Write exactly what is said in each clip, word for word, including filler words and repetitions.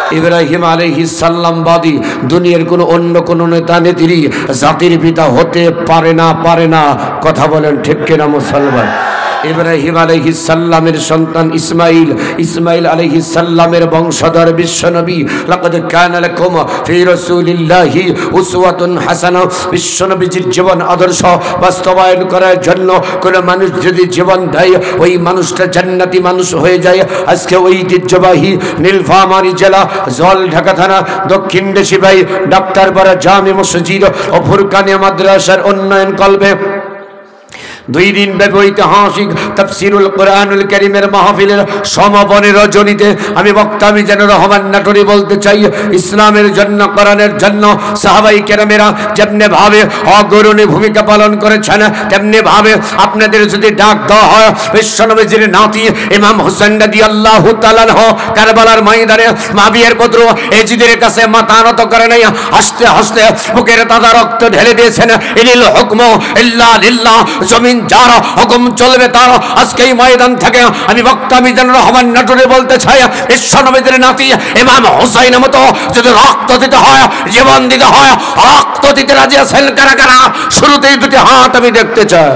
ইব্রাহিম আলাইহিস সালাম বাদী দুনিয়ার কোনো অন্য কোনো নেতা নেত্রী জাতির পিতা হতে পারে না পারে না কথা বলেন ঠিক কিনা মুসলমান? ইব্রাহিম আলাইহিস সালামের সন্তান ইসমাইল, ইসমাইল আলাইহিস সালামের বংশধর বিশ্বনবী। লাকাদ কানা লাকুম ফি রাসূলিল্লাহি উসওয়াতুন হাসানাহ। বিশ্বনবীর জীবন আদর্শ বাস্তবায়ন করার জন্য কোন মানুষ যদি জীবন দেয় ওই মানুষটা জান্নাতি মানুষ হয়ে যায়। আজকে ঐতিহ্যবাহী নীলফামারী জেলা জলঢাকা থানা দক্ষিণ দেশিবাই ডাক্তারপাড়া জামে মসজিদ ও ফুরকানিয়া মাদ্রাসার উন্নয়ন কল্পে দুই দিন ব্যাপী ঐতিহাসিক তাফসীরুল কোরআনুল কারীমের মাহফিলের সমাপনী রজনীতে আমি বক্তা মিজানুর রহমান নাটোরি বলতে চাই, ইসলামের জন্য কোরআনের জন্য সাহাবায়ে কেরামেরা যেমনি ভাবে অগ্রণী ভূমিকা পালন করেছেন তেমনি ভাবে আপনাদের যদি ডাক দেওয়া হয় বিশ্বনবীর নাতি ইমাম হোসেন রাদিয়াল্লাহু তাআলা আনহু কারবালার ময়দানে মাবিয়ার পুত্র এজিদের কাছে মাথা নত করে নাই, হাসতে হাসতে বুকের তাজা রক্ত ঢেলে দিয়েছেন। ইনিল হুকমু ইল্লা লিল্লাহ, জমিন যার হুকুম চলবে তার। আজকে এই ময়দান থেকে আমি বক্তা মিজানুর রহমান নাটোরে বলতে চাই, বিশ্বনবীর নাতি ইমাম হুসাইনের মতো যদি রক্ত দিতে হয় জীবন দিতে হয় রক্ত দিতে রাজি আছেন কারা কারা? শুরুতেই দুটি হাত আমি দেখতে চাই।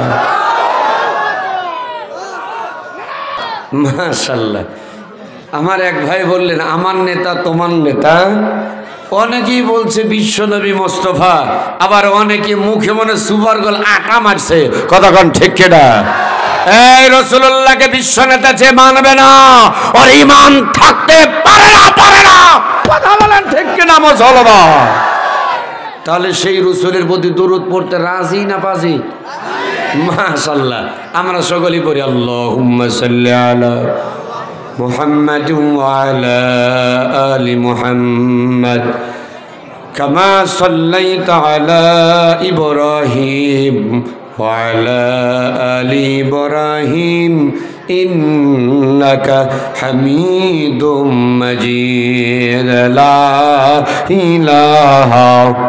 মাশাআল্লাহ। আমার এক ভাই বললেন আমার নেতা তোমার নেতা। অনেকেই বলছে বিশ্বনবী মোস্তফা, আবার অনেকে মুখে মনে সুপার গোল আটা মারছে। কতক্ষণ ঠিক কেডা? এই রাসূলুল্লাহকে বিশ্ব নেতা যে মানবে না ওর ঈমান থাকতে পারে না পারে না কথা বলেন ঠিক কিনা মুসলমান? তাহলে সেই রাসূলের প্রতি দরুদ পড়তে রাজি না পাজি? মাশাআল্লাহ। আমরা সকলেই পড়ি আল্লাহুম্মা সাল্লি আলা মুহাম্মাদ ওয়া আলা আলি মুহাম্মাদ কামা সাল্লাইতা আলা ইব্রাহিম ওয়া আলা আলি ইব্রাহিম ইন্নাকা হামিদুম মাজিদ। লা ইলাহা।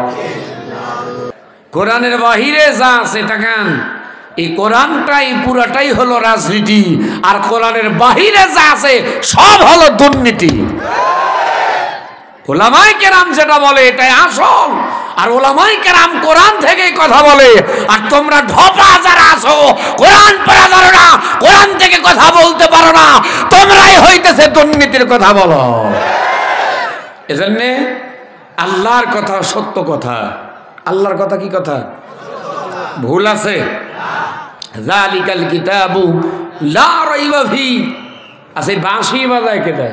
কোরআনের বাহিরে যা আছে তাকান, এই কোরআনটাই পুরাটাই হলো রাজনীতি, আর কোরআনের বাহিরে যা আছে সব হলো দুর্নীতি। ওলামায়ে কেরাম যেটা বলে এটাই আসল, আর ওলামায়ে কেরাম কোরআন থেকে কথা বলে। আর তোমরা ঢপা যারা আছো কোরআন পড়া জানো না, কোরআন থেকে কথা বলতে পারো না, তোমরাই হইতেছে দুর্নীতির কথা বলো। এজন্য আল্লাহর কথা সত্য কথা। আল্লাহর কথা কি কথা? ভুল আছে? যালিকাল কিতাবু লা রাইবা ফি। আছে বাঁশি বাজায় কেটে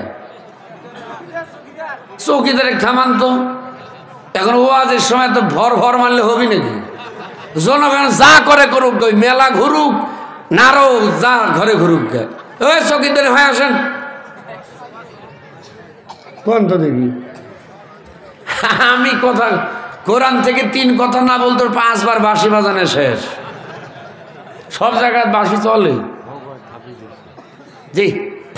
চৌকিদারে থামান তো। এখন ওয়াজের সময় তো ভর ভর মারলে হবি নাকি? জনগণ যা করে করুক, ওই মেলা ঘুরুক নারো যা ঘরে ঘুরুক। ওই চৌকিদারে হয়ে আসেন কোন তো দেখি। আমি কথা কোরআন থেকে তিন কথা না বলতে পাঁচবার বাঁশি বাজানো শেষ। সব জায়গায় বাঁশি চলে। জি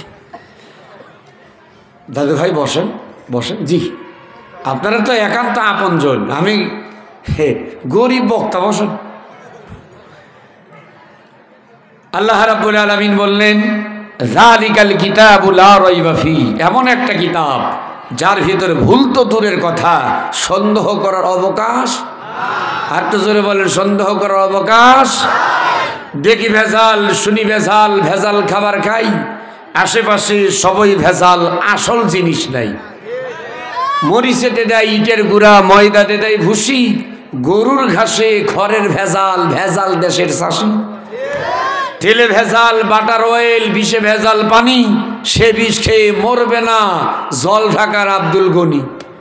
দাদু ভাই বসেন বসেন। জি আপনারা তো একান্ত আপনজন, আমি গরিব বক্তা। বসেন। আল্লাহ রাব্বুল আলামিন বললেন যালিকাল কিতাবু লা রাইবা ফি, এমন একটা কিতাব যার ভিতরে ভুল তো দূরের কথা সন্দেহ করার অবকাশ। আর তো জোরে বলেন সন্দেহ করার অবকাশ। দেখি ভেজাল, শুনি ভেজাল, ভেজাল খাবার খাই, আশেপাশে সবই ভেজাল, আসল জিনিস নাই। মরিচেতে দেয় ইটের গুঁড়া, ময়দাতে দেয় ভুসি, গরুর ঘাসে খড়ের ভেজাল, ভেজাল দেশের চাষি। তেলে ভেজাল, বাটার অয়েল, বিষে ভেজাল পানি, সে বিষ খেয়ে মরবে না জল ঢাকার আব্দুল গনি।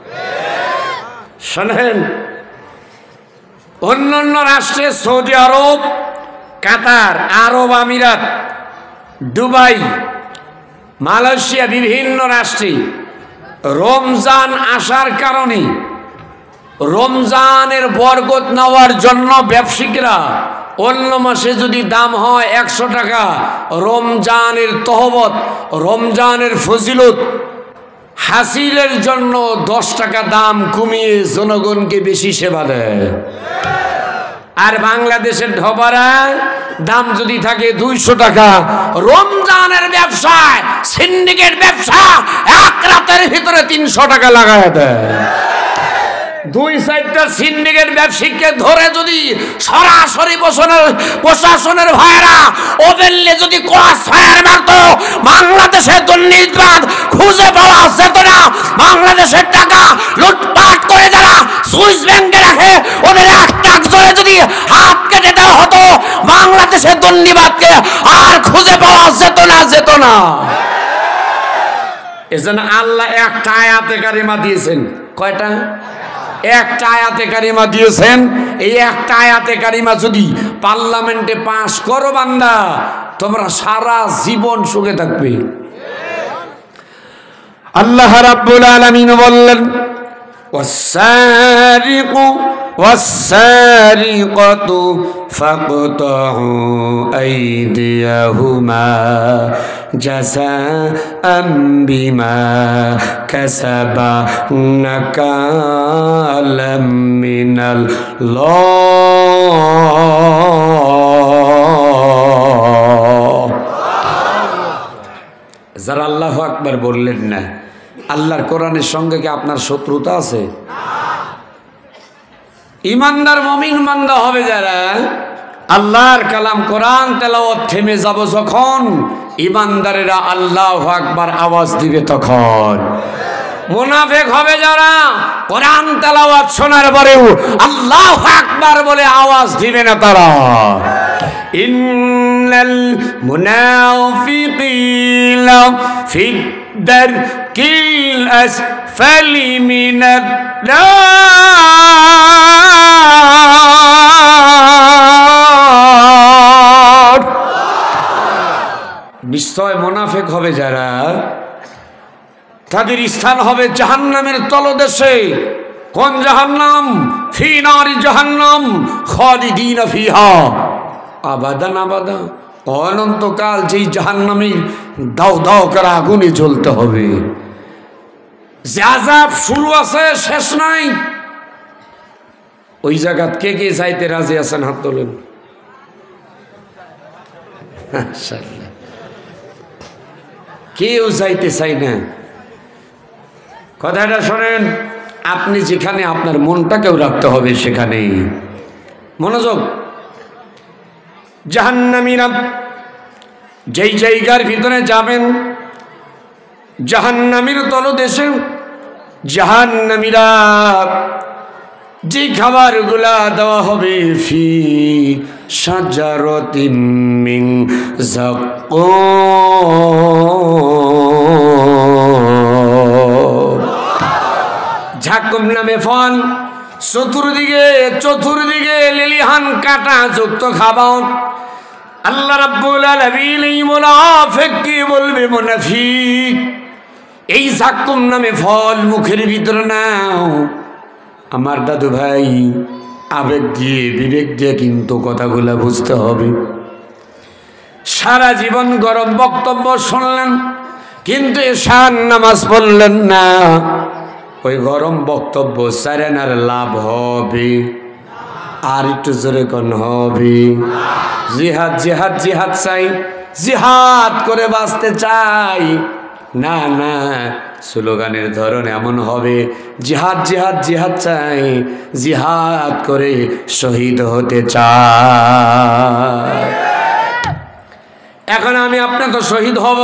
শোনেন, অন্যান্য রাষ্ট্রে সৌদি আরব, কাতার, আরব আমিরাত, দুবাই, মালয়েশিয়া, বিভিন্ন রাষ্ট্রে রমজান আসার কারণে রমজানের বরকত নেওয়ার জন্য ব্যবসায়িকরা অন্য মাসে যদি দাম হয় একশো টাকা, রমজানের তহবত, রমজানের ফজিলত হাসিলের জন্য দশ টাকা দাম কমিয়ে জনগণকে বেশি সেবা দেয়। আর বাংলাদেশের ঢবারা দাম যদি থাকে দুইশো টাকা, রমজানের ব্যবসায় সিন্ডিকেট ব্যবসা এক রাতের ভিতরে তিনশো টাকা লাগায় দেয়। দুই সাইডটা সিন্ডিকেট ব্যবসায়ীকে ধরে যদি সরাসরি প্রশাসনের ভাইরা ওদেরলে যদি ক্রস ফায়ার মারতো, বাংলাদেশের দুর্নীতিবাদ খুঁজে পাওয়া যেত না। বাংলাদেশের টাকা লুটপাট করে যারা সুইস ব্যাংকে রাখে ওদের এক টাক ধরে যদি হাত কেটে দেওয়া হতো, বাংলাদেশের দুর্নীতিবাদকে আর খুঁজে পাওয়া যেত না যেত না এজন্য আল্লাহ একটা আয়াতে কারিমা দিয়েছেন। কয়টা? একটা আয়াতে কারিমা দিয়েছেন। এই একটা আয়াতে কারিমা যদি পার্লামেন্টে পাশ করো বান্দা, তোমরা সারা জীবন সুখে থাকবে। আল্লাহ রাব্বুল আলামিন বললেন, ওয়াসারিকু ওয়াসারিকাতু ফাকতাউ আইদিয়াহুমা জাযাআম বিমা কাসাবা নাকালাম মিনাল্লাহ। যারা আল্লাহু আকবার বললেন না, আল্লাহর কোরআনের সঙ্গে কি আপনার শত্রুতা আছে? ইমানদার মুমিন বান্দা হবে যারা, আল্লাহর কালাম কোরআন তেলাওয়াত থেমে যাব যখন, ইমানদারেরা আল্লাহু আকবার আওয়াজ দিবে তখন। মুনাফিক হবে যারা, কোরআন তেলাওয়াত শোনার পরেও আল্লাহু আকবার বলে আওয়াজ দিবে না তারা। ইন্নাল মুনাফিকিনা ফিদ দারকিল আসফালি মিনান নার। নিশ্চয় মুনাফিক হবে যারা, তাদের স্থান হবে জাহান্নামের তলদেশে। কোন জাহান্নাম? ফি নারি জাহান্নাম খালিদিনা ফিহা আবাদান আবাদা, অনন্তকাল যেই জাহান্নামের দাও দাও করে আগুনে জ্বলতে হবে। যে আযাব শুরু আছে শেষ নাই, ওই জায়গাত কে কে যাইতে রাজি আছেন? হাত তোলেন। কেউ যাইতে চাই না। কথাটা শোনেন, আপনি যেখানে আপনার মনটাকেও রাখতে হবে সেখানে মনোযোগ। জাহান্নামীরা যেই জায়গার ভিতরে যাবেন, জাহান্নামীর তলদেশে জাহান্নামীরা যে খাবারগুলা দেওয়া হবে, ফি শাজারাতিন মিন যাকুম, যাকুম নামে ফল, চতুর্দিকে চতুর্দিকে লিলিহান কাটা যুক্ত খাবার। আল্লাহ রাব্বুল আলামিন এই মুনাফিককে বলবে, মুনাফিক এই যাকুম নামে ফল মুখের ভিতরে নাও। আমার দাদু ভাই, আবেগ দিয়ে বিবেক দিয়ে কিন্তু কথাগুলা বুঝতে হবে। সারা জীবন গরম বক্তব্য শুনলেন, কিন্তু এশার নামাজ পড়লেন না। ওই গরম বক্তব্য সারেনার লাভ হবে? আর একটু জোরে কোন হবে? জিহাদ জিহাদ জিহাদ চাই, জিহাদ করে বাঁচতে চাই না, না স্লোগানের ধরন এমন হবে, জিহাদ জিহাদ জিহাদ চাই, জিহাদ করে শহীদ হতে চাই। এখন আমি আপনাকে শহীদ হব,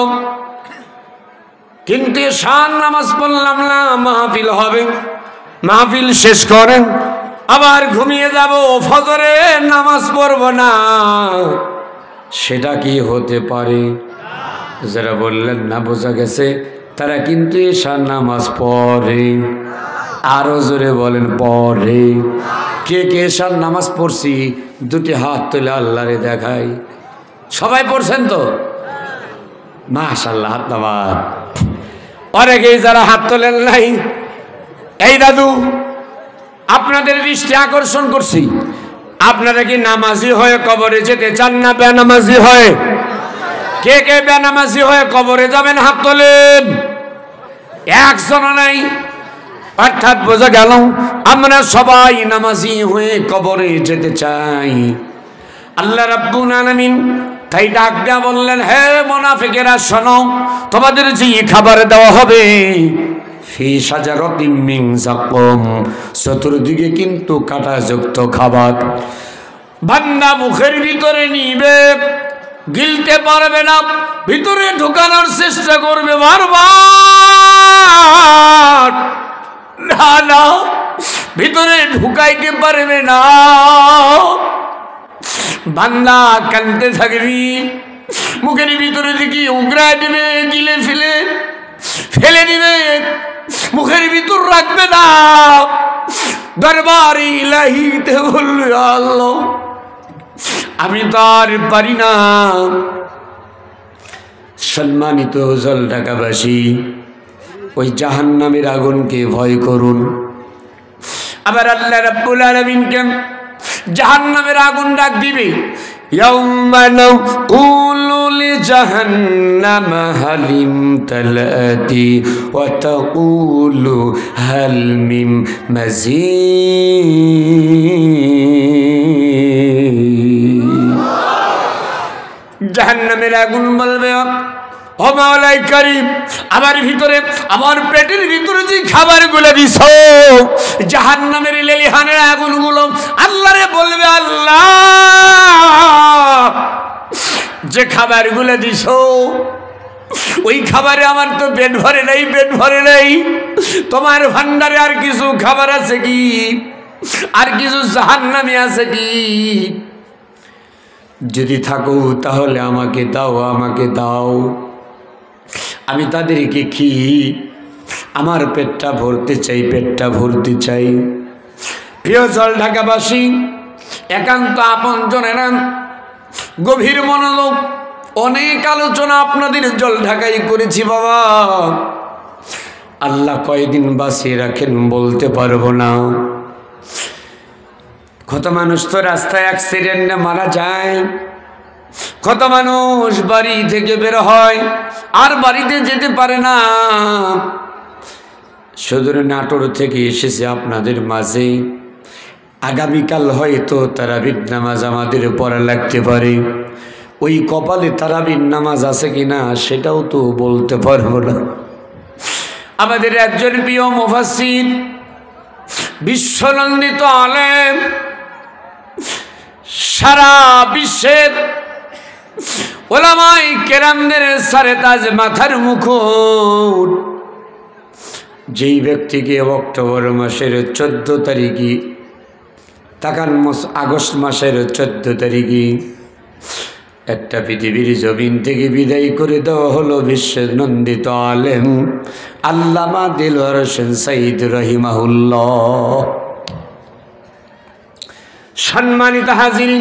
কিন্তু শান নামাজ পড়লাম না, মাহফিল হবে, মাহফিল শেষ করেন আবার ঘুমিয়ে যাব, ফজরে নামাজ পড়ব না, সেটা কি হতে পারে? যারা বললেন না বোঝা গেছে, তারা কিন্তু এশার নামাজ পড়ে। আরো জোরে বলেন পড়ে। কে কে এশার নামাজ পড়ছি দুটি হাত তুলে আল্লাহরে দেখাই। সবাই পড়ছেন তো? মাশাআল্লাহ, হাত নামাজ। অনেকেই যারা হাত তোলেন নাই, এই দাদু আপনাদের দৃষ্টি আকর্ষণ করছি, আপনারা কি নামাজি হয়ে কবরে যেতে চান না বেনামাজি হয়ে? কে কে বেনামাজি হয়ে কবরে যাবেন হাত তোলেন। একজন নাই, অর্থাৎ বোঝা গেল আমরা সবাই নামাজি হয়ে কবরে যেতে চাই। আল্লাহ রাব্বুল আলামিন তাই ডাক দেয়া বললেন, হে মুনাফিকেরা শোনো, তোমাদের যে খাবার দেওয়া হবে ফি শাজারাতিন মিন যাকুম, চতুর্দিকে কিন্তু কাঁটাযুক্ত খাবার। বান্দা মুখের ভিতরে নিবে, গিলতে পারবে না, ভিতরে ঢোকানোর চেষ্টা করবে বারবার, না না ভিতরে ঢুকাইতে পারবে না। বান্দা কানতে থাকবি, মুখের ভিতরে দেখি উগড়া দেবে, গিলে ফেলে ফেলে দিবে, মুখের ভিতর রাখবে না। দরবার ইলাহিতে বলবে, আল্লাহ আমি তো আর পারি না। সম্মানিত জলঢাকাবাসী, ওই জাহান্নামের আগুনকে ভয় করুন। আবার আল্লাহ রাব্বুল আলামিনকে জাহান্নামের আগুন ডাক দিবে, ইয়াউমা নাকুলু লিজাহান্নামা হালিম তালাতি ওয়া তাকুলু হাল মিন মাজিদ। জাহান্নামের আগুন বলবে, ও মাওলাই কারীম, আমার ভিতরে আমার পেটের ভিতরে যে খাবারগুলো দিছো, জাহান্নামের লেলিহানের আগুনগুলো আল্লাহরে বলবে, আল্লাহ যে খাবারগুলো দিছো ওই খাবারে আমার তো পেট ভরে নাই, পেট ভরে নাই। তোমার ভান্ডারে আর কিছু খাবার আছে কি? আর কিছু জাহান্নামে আছে কি? যদি থাকো তাহলে আমাকে দাও, আমাকে দাও, আমি তাদেরকে কি আমার পেটটা ভরতে চাই, পেটটা ভরতে চাই। প্রিয় জলঢাকাবাসী, একান্ত আপনজনেরা, গভীর মনোযোগ, অনেক আলোচনা আপনাদের জলঢাকায় করেছি বাবা। আল্লাহ কয়দিন বাঁচিয়ে রাখেন বলতে পারবো না। কত মানুষ তো রাস্তায় অ্যাক্সিডেন্টে মারা যায়, কত মানুষ বাড়ি থেকে বের হয় আর বাড়িতে যেতে পারে না। সুদূর নাটোর থেকে এসেছে আপনাদের মাঝে। আগামীকাল হয়তো তারাবির নামাজ আমাদের পড়া লাগতে পারে। ওই কপালে তারাবির নামাজ আছে কিনা সেটাও তো বলতে পারবো না। আমাদের একজন প্রিয় মুফাসসির, বিশ্বনন্দিত আলেম, সারা বিশ্বের ওলামায়ে কেরামদের সারে তাজ, মাথার মুকুট, যেই ব্যক্তিকে অক্টোবর মাসের চোদ্দ তারিখে তাকান আগস্ট মাসের চোদ্দ তারিখে একটা পৃথিবীর জমিন থেকে বিদায় করে দেওয়া হলো বিশ্বের নন্দিত আলেম আল্লামা দিলওয়ার হোসেন সাঈদ রাহিমাহুল্লাহ। সম্মানিত হাজিরিন,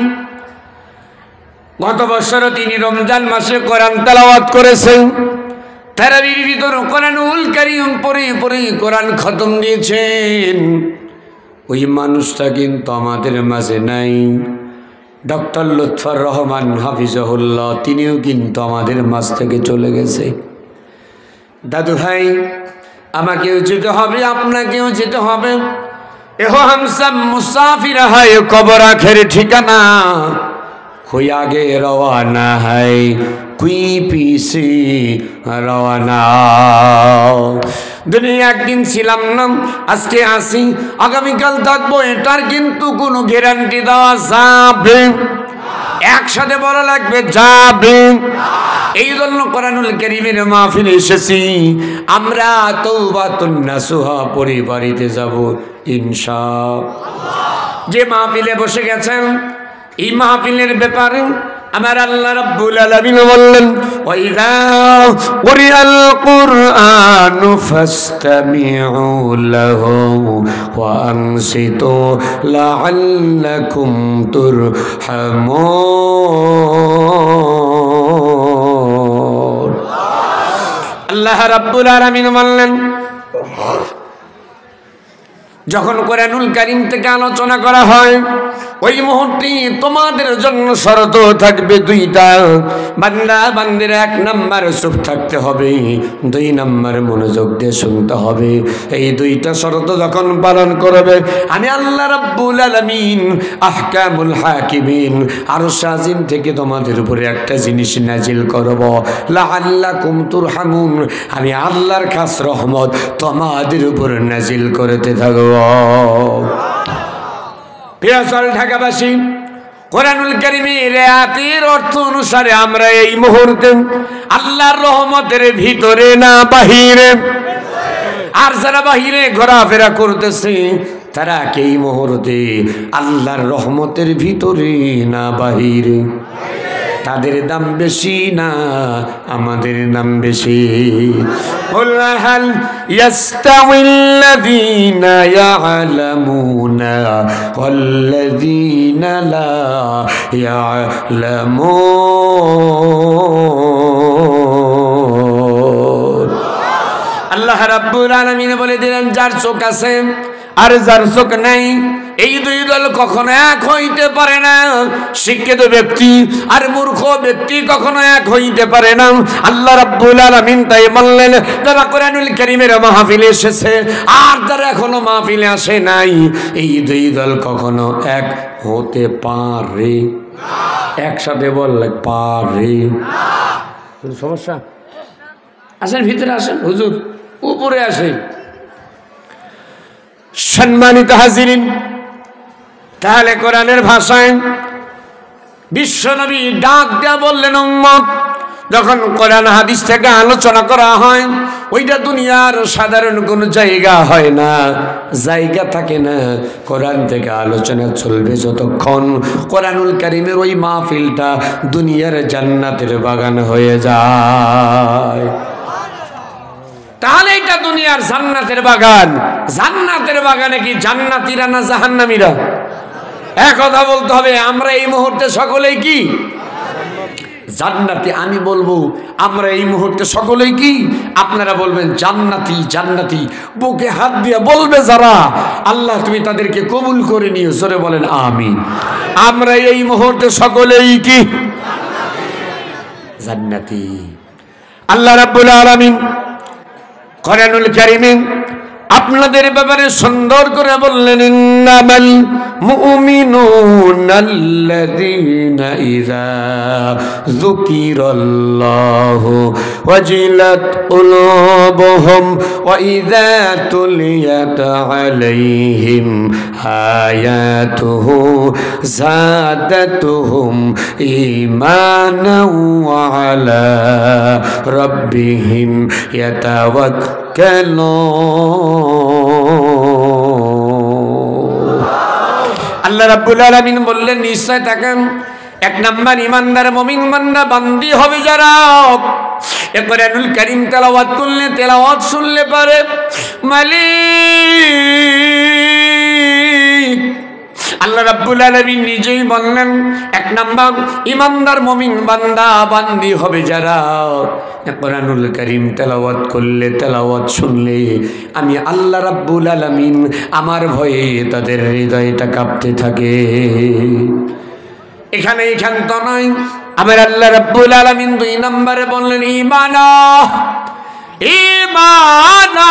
গত বছর তিনি রমজান মাসে কোরআন তেলাওয়াত করেছেন। তারাবির ভিতর কোরআনুল কারীম পড়ে পড়ে কোরআন খতম দিয়েছেন। ওই মানুষটা কিন্তু আমাদের মাঝে নাই। ডক্টর লুৎফর রহমান হাফিজাহুল্লাহ, তিনিও কিন্তু আমাদের মাঝ থেকে চলে গেছে। দাদু ভাই, আমাকেও যেতে হবে, আপনাকেও যেতে হবে। এহ হামসা মুসাফির হায় কবর আখের ঠিকানা, कोई आगे रवाना है कोई पीछे रवाना। দুনিয়া একদিন ছিলাম না, আজকে আসি, আগামীকাল থাকবো, এটার কিন্তু কোনো গ্যারান্টি দেওয়া যাবে? একসাথে বলা লাগবে যাবে। এই জন্য কোরআনুল কারীমের মাহফিলে এসেছি আমরা। তওবাতুন নাসুহা পরিবারিতে যাব ইনশাআল্লাহ। যে মাহফিলে বসে গেছেন, এই মাহফিলের ব্যাপারে আমার আল্লাহ রাব্বুল আলামিন বললেন, ওয়াইযা কুরিআল কুরআনু ফাসতামিউ লাহু ওয়া আনসিতু লাআল্লাকুম তুরহামুন। আল্লাহ রাব্বুল আলামিন বললেন, যখন কোরআনুল কারীম থেকে আলোচনা করা হয় ওই মুহূর্তে তোমাদের জন্য শর্ত থাকবে দুইটা। বান্দা বান্দির এক নাম্বার চুপ থাকতে হবে, দুই নাম্বার মনোযোগ দিয়ে শুনতে হবে। এই দুইটা শর্ত যখন পালন করবে আমি আল্লাহ রাব্বুল আলামিন আহকামুল হাকিমিন আরশ আজিম থেকে তোমাদের উপরে একটা জিনিস নাজিল করব, লাআল্লাকুম তুরহামুন। আমি আল্লাহর খাস রহমত তোমাদের উপর নাজিল করতে থাকব। প্রিয়চল ঢাকাবাসী, কোরআনুল কারীমের আয়াতের অর্থ অনুসারে আমরা এই মুহূর্তে আল্লাহর রহমতের ভিতরে না বাহিরে। আর যারা বাহিরে ঘোরাফেরা করতেছে তারা কি এই মুহূর্তে আল্লাহর রহমতের ভিতরে না বাহিরে? তাদের দাম বেশি না আমাদের দাম বেশি? কুল হাল ইয়াস্তাউিল্লাযীনা ইয়ালামুনা ওয়াল্লাযীনা লা ইয়ালামুন। আল্লাহ রাব্বুল আলামিন বলে দিলেন, যার চোখ আছে আর যার চোখ নাই এই দুই দল কখনো এক হইতে পারে না। শিক্ষিত ব্যক্তি আর মূর্খ ব্যক্তি কখনো এক হইতে পারে না। আল্লাহ রাব্বুল আলামিন তাই বললেন, যারা কোরআনুল কারীমের মাহফিলে এসেছে আর যারা এখনো মাহফিলে আসে নাই এই দুই দল কখনো এক হতে পারে না। একসাথে বললে পারে না। সমস্যা? আসেন ভিতরে আসেন, হুজুর উপরে আসে। সম্মানিত হাজিরিন, তাহলে কোরআনের ভাষায় বিশ্বনবী ডাক দেয়া বললেন, উম্মত যখন কোরআন হাদিস থেকে আলোচনা করা হয় ওইটা দুনিয়ার সাধারণ কোনো জায়গা হয় না, জায়গা থাকে না। কোরআন থেকে আলোচনা চলবে যতক্ষণ কোরআনুল কারীমের ওই মাহফিলটা দুনিয়ার জান্নাতের বাগান হয়ে যায়। তাহলে এটা দুনিয়ার জান্নাতের বাগান। জান্নাতের বাগানে কি জান্নাতীরা না জাহান্নামীরা? এক কথা বলতে হবে, আমরা এই মুহূর্তে সকলেই কি জান্নাতি? আমি বলবো আমরা এই মুহূর্তে সকলেই কি? আপনারা বলবেন জান্নাতি জান্নাতি। বুকে হাত দিয়ে বলবে যারা, আল্লাহ তুমি তাদেরকে কবুল করে নিও। জোরে বলেন আমিন। আমরা এই মুহূর্তে সকলেই কি জান্নাতি? আল্লাহ রাব্বুল আলামিন কোরআনুল কারীমে আপনাদের ব্যাপারে সুন্দর করে বললেন, ইন্নামাল মুমিনুনাল্লাযীনা ইযা যুকিরাল্লাহু ওয়াজিলাত কুলুবুহুম ওয়া ইযা তুলিয়াত আলাইহিম আয়াতুহু যাদাতুহুম ঈমানাও ওয়া আলা রাব্বিহিম ইয়াতাওয়াক্কালুন। আল্লাহ রাব্বুল আলামিন বললেন, নিশ্চয় তাকান এক নাম্বার ইমানদার মুমিন বান্দা বান্দি হবে যারা এ কোরআনুল কারীম তেলাওয়াত করলে, তেলাওয়াত শুনলে পারে মালিক আল্লাহ রাব্বুল আলামিন নিজেই বললেন, এক নাম্বার ইমানদার মুমিন বান্দা বান্দি হবে যারা কোরআনুল কারীম তেলাওয়াত করলে, তেলাওয়াত শুনলে আমি আল্লাহ রাব্বুল আলামিন আমার ভয়ে তাদের হৃদয়টা কাঁপতে থাকে। এখানে এখান তো নয়, আমার আল্লাহ রাব্বুল আলামিন দুই নম্বরে বললেন ঈমানা ঈমানা।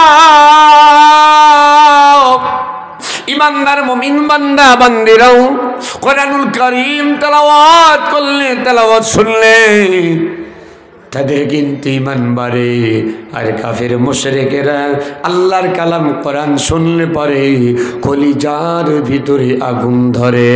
ইমানদার মুমিন বান্দা বান্দিরাও কোরআনুল কারীম তেলাওয়াত করলে, তেলাওয়াত শুনলে তাদের কিন্তু ঈমান বাড়ে। আর কাফের মুশরিকেরা আল্লাহর কালাম কোরআন শুনলে পরে কলিজার ভিতরে আগুন ধরে।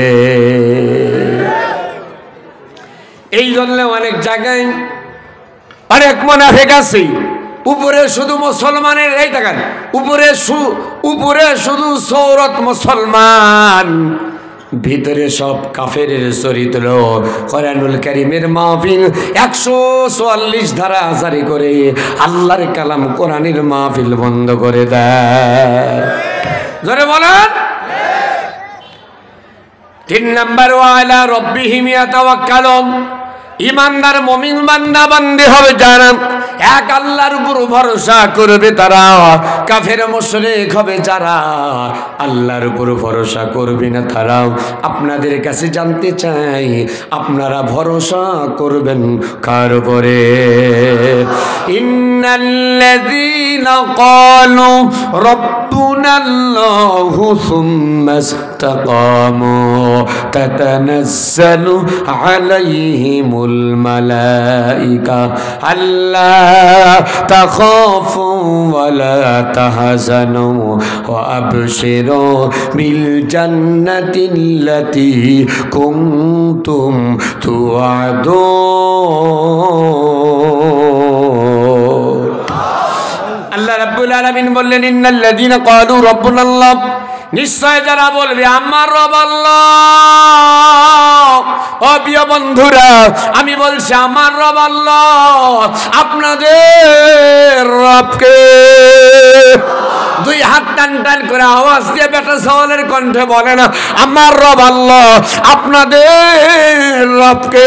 এই জন্য অনেক জায়গায় অনেক মুনাফিক আছে, উপরে শুধু মুসলমানের, এই দেখেন উপরে উপরে শুধু সৌরত মুসলমান, ভিতরে সব কাফের চরিত্র। কোরআনুল কারীমের মাহফিল একশো চুয়াল্লিশ ধারা জারি করে আল্লাহর কালাম কোরআনের মাহফিল বন্ধ করে দেয়। জোরে বলেন। তিন নম্বর ওয়ালা রব্বিহিম ইয়াতাওয়াক্কালুন। ইমানদার মুমিন বান্দা বান্দি হবে যারা এক আল্লাহর উপর ভরসা করবে তারা, কাফের মুশরিক হবে যারা আল্লাহর উপর ভরসা করবে না তারা। আপনাদের কাছে জানতে চাই, আপনারা ভরসা করবেন কার উপরে? ইন্নাল্লাযীনা ক্বালু রাব্বুনাল্লাহু সুম্মা ইসতাকামু তাতানাজ্জালু আলাইহিমুল মালাইকা আল্লা তাখাফু ওয়া লা তাহজানু ওয়া আবশিরু বিল জান্নাতিল্লাতী কুনতুম তুআদুন। আল্লাহ রাব্বুল আলামিন বললেন, ইন্নাল্লাযীনা ক্বালু রাব্বুনাল্লাহ, নিশ্চয় যারা বলবে আমার রব আল্লাহ। ও প্রিয় বন্ধুরা, আমি বলছি আমার রব আল্লাহ। আপনাদের রবকে? দুই হাত টান টান করে আওয়াজ দিয়ে বেটা সওয়ালের কণ্ঠে বলে না আমার রব আল্লাহ। আপনাদের রবকে?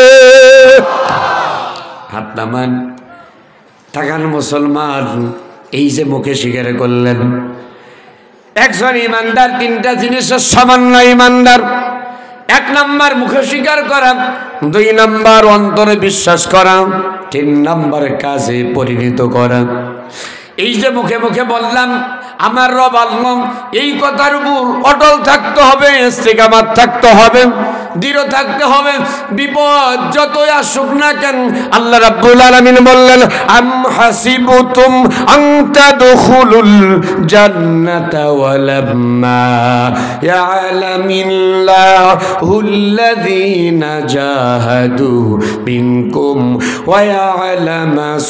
হাত নামান, তাকান মুসলমান। এই যে মুখে স্বীকার করলেন, একজন ইমানদার তিনটা জিনিসের সামান্য ইমানদার। এক নাম্বার মুখে স্বীকার করা, দুই নাম্বার অন্তরে বিশ্বাস করা, তিন নাম্বার কাজে পরিণত করা। এই যে মুখে মুখে বললাম আমার রব আল্লাহ, এই কথার উপর অটল থাকতে হবে, ইস্তিকামাত থাকতে হবে, দৃঢ় থাকতে হবে। বিপদ যতই আসুক না কেন, আল্লাহ রাব্বুল আলামিন বললেন আম হাসিবতুম আন তাদখুলুল জান্নাতা ওয়ালাম্মা ইয়ালামিল্লাহুল্লাযীনা জাহাদু মিনকুম ওয়া ইয়ালামাস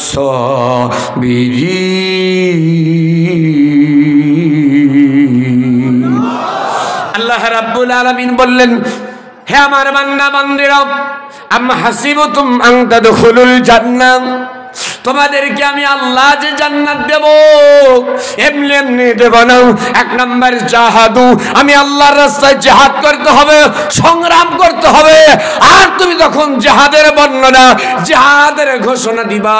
সাবিরিন। আল্লাহ রাব্বুল আলামিন বললেন, হে আমার বান্দা বান্দীরা, আম হাসিবতুম আন তাদখুলুল জান্নাহ, তোমাদেরকে আমি আল্লাহ যে জান্নাত দেব এমনি এমনি দেব না। এক নম্বর জাহাদু, আমি আল্লাহর রাস্তায় জিহাদ করতে হবে, সংগ্রাম করতে হবে। আর তুমি যখন জিহাদের বর্ণনা, জিহাদের ঘোষণা দিবা,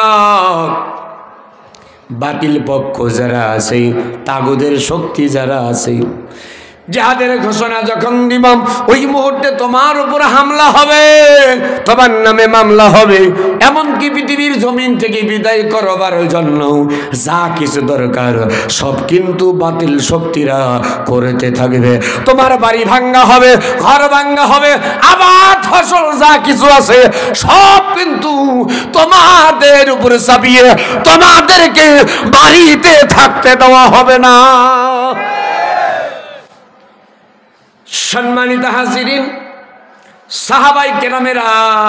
বাতিল পক্ষ যারা আছে, তাগুদের শক্তি যারা আছে, জিহাদের ঘোষণা যখন দিব, ওই মুহূর্তে তোমার উপর হামলা হবে, তোমার নামে মামলা হবে। এমনকি পৃথিবীর জমিন থেকে বিদায় করবার জন্য যা কিছু দরকার সব কিন্তু বাতিল শক্তিরা করতে থাকবে। তোমার বাড়ি ভাঙ্গা হবে, ঘর ভাঙ্গা হবে, আবাদ ফসল যা কিছু আছে সব কিন্তু তোমাদের উপরে চাপিয়ে তোমাদেরকে বাড়িতে থাকতে দেওয়া হবে না। সম্মানিত হাজিরিন, সাহাবায়ে কেরামেরা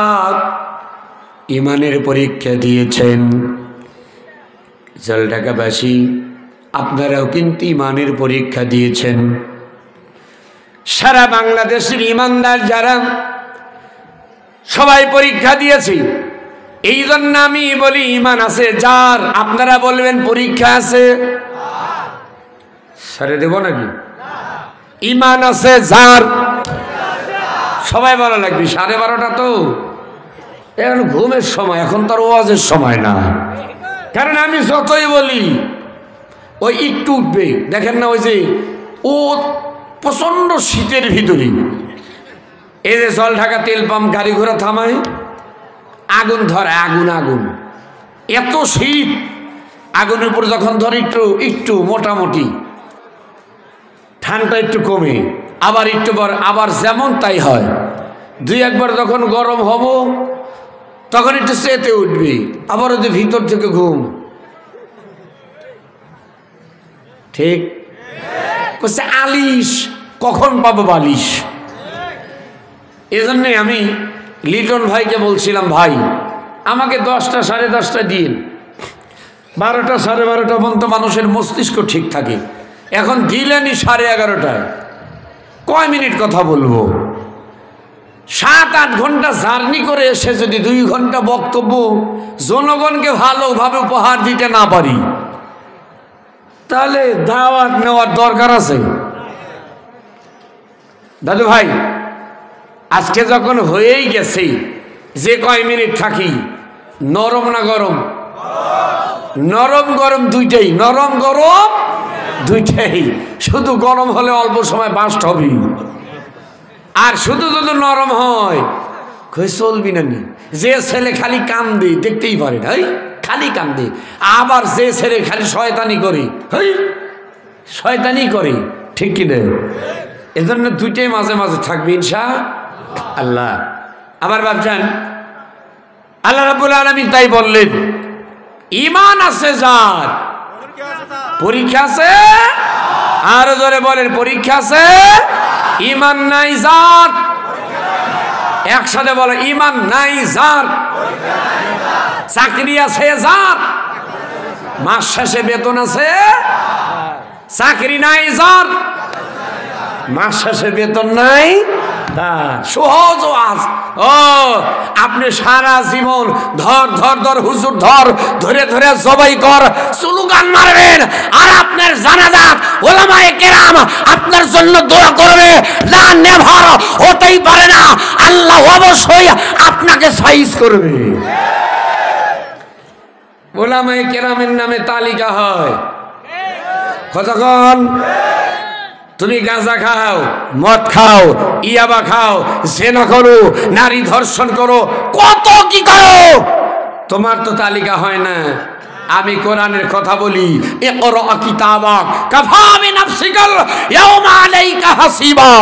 ইমানের পরীক্ষা দিয়েছেন। জলঢাকাবাসী, আপনারাও কিন্তু ইমানের পরীক্ষা দিয়েছেন। সারা বাংলাদেশের ইমানদার যারা সবাই পরীক্ষা দিয়েছি। এই জন্য আমি বলি ইমান আছে যার, আপনারা বলবেন পরীক্ষা আছে, ছেড়ে দেব নাকি? ইমান আছে যার, সবাই ভালো লাগবে। সাড়ে বারোটা তো এখন ঘুমের সময়, এখন তো আর ওয়াজের সময় না। কারণ আমি যতই বলি ওই একটু উঠবে, দেখেন না ওই যে ও প্রচন্ড শীতের ভিতরে এই যে জলঢাকা তেল পাম্প গাড়ি ঘোড়া থামায়, আগুন ধরে, আগুন আগুন এত শীত, আগুনের উপর যখন ধরে একটু একটু মোটামুটি ঠান্ডা একটু কমে, আবার একটু পর আবার যেমন তাই হয়। দুই একবার যখন গরম হব তখন একটু চেতে উঠবে, আবার ওই ভিতর থেকে ঘুম। ঠিক বলছে আলিশ, কখন পাবো বালিশ। এজন্যে আমি লিটন ভাইকে বলছিলাম, ভাই আমাকে দশটা সাড়ে দশটা দিন, বারোটা সাড়ে বারোটা পর্যন্ত মানুষের মস্তিষ্ক ঠিক থাকে। এখন দিলেনি সাড়ে এগারোটায়, কয় মিনিট কথা বলবো? সাত আট ঘন্টা জার্নি করে এসে যদি দুই ঘন্টা বক্তব্য জনগণকে ভালোভাবে উপহার দিতে না পারি, তাহলে দাওয়াত নেওয়ার দরকার আছে? দাদু ভাই, আজকে যখন হয়েই গেছে, যে কয় মিনিট থাকি, নরম না গরম? নরম গরম দুইটাই, নরম গরম দুইটাই। শুধু গরম হলে অল্প সময় বাস্ট হবে, আর শুধু যদি নরম হয় কই চলবি না। যে ছেলে খালি কান্দে দেখতেই পারে না, খালি কান্দে, আবার যে ছেলে খালি শয়তানি করে, শয়তানি করে, ঠিক কিনা? এজন্য দুইটাই মাঝে মাঝে থাকবে ইনশাআল্লাহ। আবার ভাবছেন আল্লাহ রাব্বুল আলামিন তাই বললেন, ঈমান আছে যার পরীক্ষা আছে, আরো জোরে বলেন পরীক্ষা আছে। ঈমান নাই যার, একসাথে বলে ঈমান নাই যার, চাকরি আছে যার, মাস শেষে বেতন আছে, চাকরি নাই যার, মাস শেষে বেতন নাই তার। সহজ আজ ও আপনি সারা জীবন ধর ধর ধর হুজুর ধর ধরে ধরে জবাই কর স্লোগান মারবেন, আর আপনার জানাজা ওলামায়ে কেরাম আপনার জন্য দোয়া করবে না, নেভার হতেই পারে না। আল্লাহ অবশ্যই আপনাকে সাইজ করবে। ওলামায়ে কেরামের নামে তালিকা হয় কতক্ষণ? তুমি গাঁজা খাও, মদ খাও, ইয়াবা খাও, জেনা করো, নারী ধর্ষণ করো, কত কি করো, তোমার তো তালিকা হয় না। আমি কোরআনের কথা বলি, ইকরা কিতাবাক কাফা বিনাফসিকাল ইয়াওমা আলাইকা হাসিবা।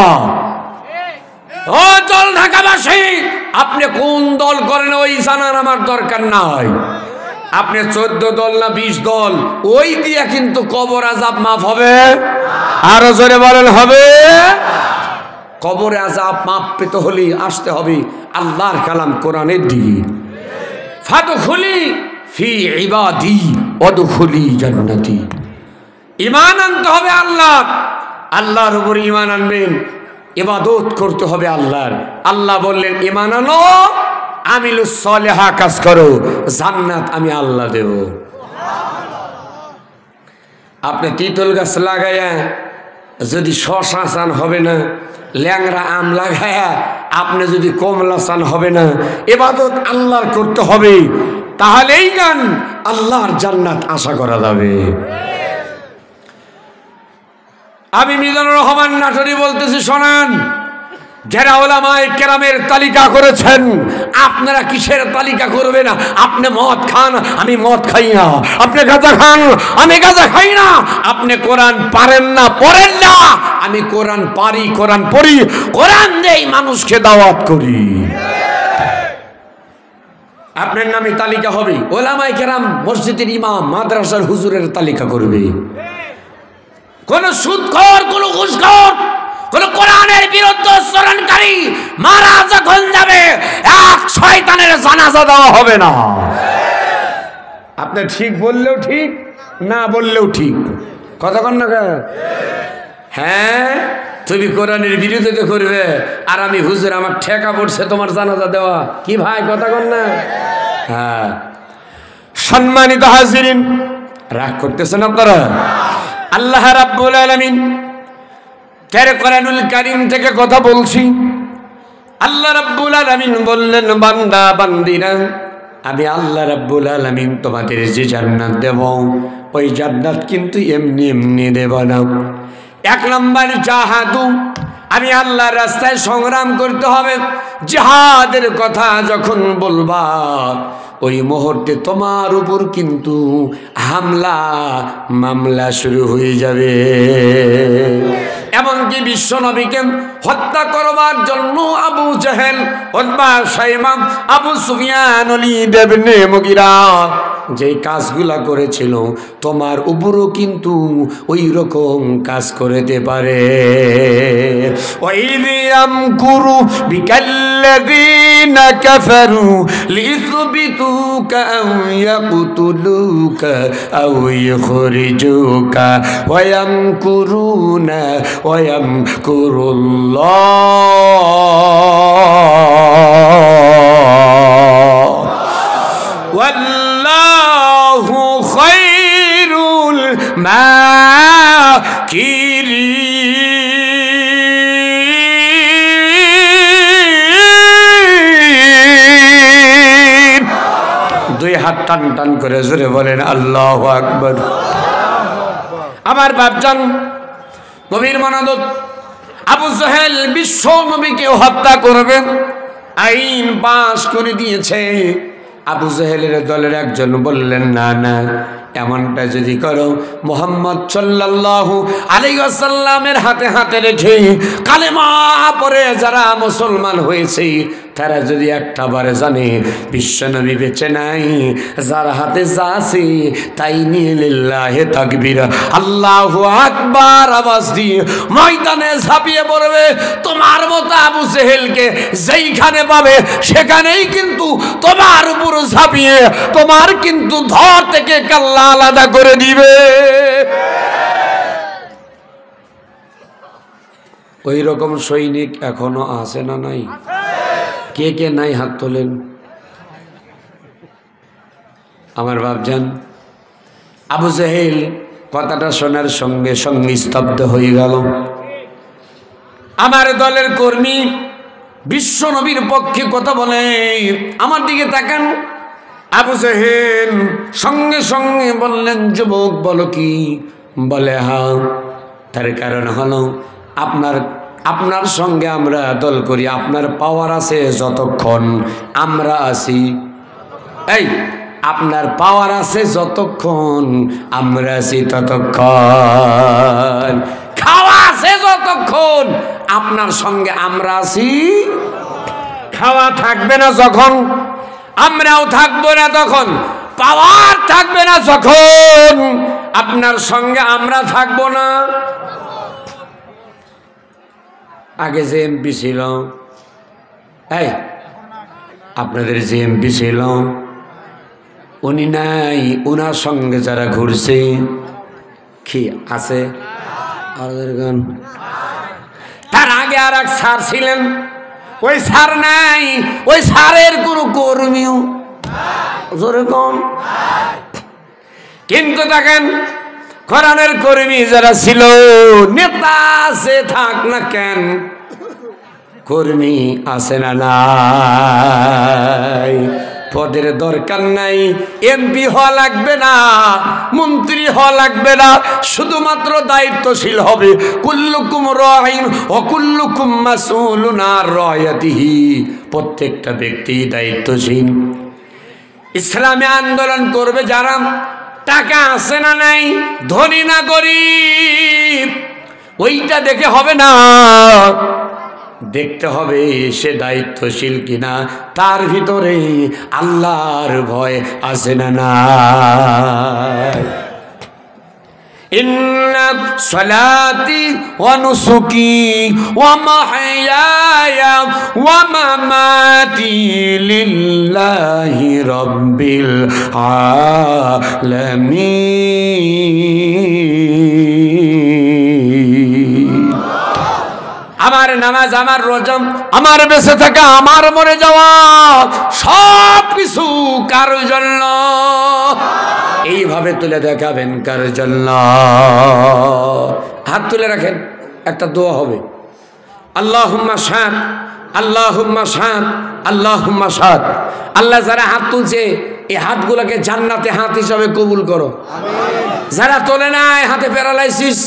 ও দল ঢাকাবাসী, আপনি কোন দল করেন ওই জানার আমার দরকার নাই। আপনি চোদ্দ দল না বিশ দল, ওই দিয়া কিন্তু কবর আযাব মাফ হবে। আরো জোরে বলেন হবে। কবরে আযাব মাফ পেতে হলে আসতে হবে আল্লাহর কালাম কোরআনের দিকে। ফাদখুলি ফি ইবাদি ওয়াদখুলি জান্নাতি। ঈমান আনতে হবে আল্লাহ, আল্লাহর উপর ঈমান আনবেন, ইবাদত করতে হবে আল্লাহর। আল্লাহ বললেন ঈমান আনো, আমিলুস সলিহা কাজ করো, জান্নাত আমি আল্লাহ দেব। আপনি তিতল গাছ লাগায়া যদি শশা চান হবে না, ল্যাংরা আম লাগায়া আপনি যদি কমলা চান হবে না। ইবাদত আল্লাহর করতে হবে, তাহলেই গান আল্লাহর জান্নাত আশা করা যাবে। আমি মিজানুর রহমান নাটোরি বলতেছি, শোনান, যারা ওলামায়ে কেরামের তালিকা করেছেন, আপনারা কিসের তালিকা করবেন? আপনি মদ খান, আমি মদ খাই না। আপনি গাঁজা খান, আমি গাঁজা খাই না। আপনি কোরআন পারেন না, পড়েন না, আমি কোরআন পারি, কোরআন পড়ি, কোরআন দেই, মানুষকে দাওয়াত করি। আপনার নামে তালিকা হবে। ওলামায়ে কেরাম মসজিদের ইমাম, মাদ্রাসার হুজুরের তালিকা করবে। কোন সুদখোর, কোন ঘুষখোর, কোন কোরআনের বিরুদ্ধে আচরণকারী মারা যখন যাবে, এক শয়তানের জানাজা দেওয়া হবে না। আপনি ঠিক বললেও ঠিক, না বললেও ঠিক, কথা কন না? হ্যাঁ, তুমি কোরআনের বিরুদ্ধে করবে, আর আমি হুজুর আমার ঠেকা পড়ছে তোমার জানাজা দেওয়া, কি ভাই কথা কন না? হ্যাঁ, সম্মানিত হাজিরিন, রাগ করতেছেন আপনারা? আল্লাহ রাব্বুল আলামিন তেরে কোরআনুল কারীম থেকে কথা বলছি। আল্লাহ রাব্বুল আলামিন বললেন, বান্দা বান্দিরা, আমি আল্লাহ রাব্বুল আলামিন তোমাদের যে জান্নাত দেব, ওই জান্নাত কিন্তু এমনি এমনি দেব না। এক নম্বর জাহাদু, আমি আল্লাহর রাস্তায় সংগ্রাম করতে হবে। জিহাদের কথা যখন বলবা, ওই মুহূর্তে তোমার উপর কিন্তু হামলা মামলা শুরু হয়ে যাবে। এমনকি বিশ্ব নবীকে হত্যা করবার জন্য Abu Jahl, Utba, Shaiba, Abu Sufyan, Walid ibn Mughira যে কাজগুলা করেছিল, তোমার উপরও কিন্তু ওই রকম কাজ করতে পারে। ওয়াইদ ইয়ামকুরু বিকাল্লাযীনা কাফারু লিইসবিতুকা আও ইয়াকতুলুকা আও ইখরিজুকা ওয়া ইয়ামকুরুনা ওয়া ইয়ামকুরুল্লাহ ওয়াল্লাহু খায়রুল মাকিরিন। দুই হাত টান টান করে জোরে বলেন আল্লাহু আকবার। আমার বাপজান নবীর মনোদত আবু জাহেল বিশ্ব নবীকে হত্যা করবে আইন পাশ করে দিয়েছে। আবু জাহেলের দলের একজন বললেন, না না, এমনটা যদি করো মুহাম্মদ সাল্লাল্লাহু আলাইহি ওয়াসাল্লামের হাতে হাতে রেখে কালেমা পড়ে যারা মুসলমান হয়েছে তারা যদি একটা বারে জানে বিশ্বনবী বেঁচে নাই, যার হাতে যা আছে তাই নিয়ে লিল্লাহে তাকবীর আল্লাহু আকবার আওয়াজ দিয়ে ময়দানে ঝাঁপিয়ে পড়বে। তোমার মতো আবু জেহেলকে যেইখানে পাবে সেখানেই কিন্তু তোমার উপর ঝাঁপিয়ে তোমার কিন্তু ধর থেকে কাল্লা আলাদা করে দিবে। ওই রকম সৈনিক এখনো আছে না নাই? কে কে নাই হাত তোলেন। আমার বাপজান আবু জাহেল কথাটা শোনার সঙ্গে সঙ্গে স্তব্ধ হয়ে গেল। আমার দলের কর্মী বিশ্ব নবীর পক্ষে কথা বলে আমার দিকে তাকান। আবু জাহেল সঙ্গে সঙ্গে বললেন, যুবক বলো কি? বলে হ্যাঁ। তার কারণ হলো আপনার আপনার সঙ্গে আমরা দল করি, আপনার পাওয়ার আছে যতক্ষণ আমরা আছি। এই আপনার পাওয়ার আছে যতক্ষণ আমরা আছি ততক্ষণ, খাওয়া আছে যতক্ষণ আপনার সঙ্গে আমরা আছি। খাওয়া থাকবে না যখন আমরাও থাকবো না তখন, পাওয়ার থাকবে না যখন আপনার সঙ্গে আমরা থাকবো না। আগে যে এমপি ছিল, এই আপনাদের যে এমপি ছিল উনি নাই, উনার সঙ্গে যারা ঘুরছে কি আছে? তার আগে আর এক স্যার ছিলেন, ওই স্যার নাই, ওই স্যারের কোনো কর্মীও জোরে কম। কিন্তু দেখেন কোরআনের কর্মী যারা ছিল, নেতা আছে থাক না কেন, কর্মী আছে না নাই? পদের দরকার নাই, এমপি হওয়া লাগবে না, মন্ত্রী হওয়া লাগবে না, শুধুমাত্র দায়িত্বশীল হবে। কুল্লুকুম রাইন ওয়া কুল্লুকুম মাসউলুন আন রায়াতিহি, প্রত্যেকটা ব্যক্তি দায়িত্বশীল। ইসলামী আন্দোলন করবে যারা, টাকা আছে না নাই, ধনী না গরিব, ওইটা দেখে হবে না, দেখতে হবে সে দায়িত্বশীল কিনা, তার ভিতরে আল্লাহর ভয় আছে না না। ইন্না সালাতি ওয়া নুসুকি ওয়া মাহইয়ায়া ওয়া মামাতি লিল্লাহি রাব্বিল আলামিন। আমার নামাজ, আমার রোজা, আমার বেঁচে থাকা, আমার মরে যাওয়া, সব কিছু কার জন্য? এইভাবে তুলে দেখাবেন কার জন্য? হাত তুলে রাখেন, একটা দোয়া হবে, আল্লাহুম্মা শাহাদ, আল্লাহুম্মা শাহাদ, আল্লাহুম্মা শাহাদ। আল্লাহ যারা হাত তুলছে এই হাতগুলোকে জান্নাতে হাত হিসাবে কবুল করো। যারা তোলে নাই, হাতে প্যারালাইসিস,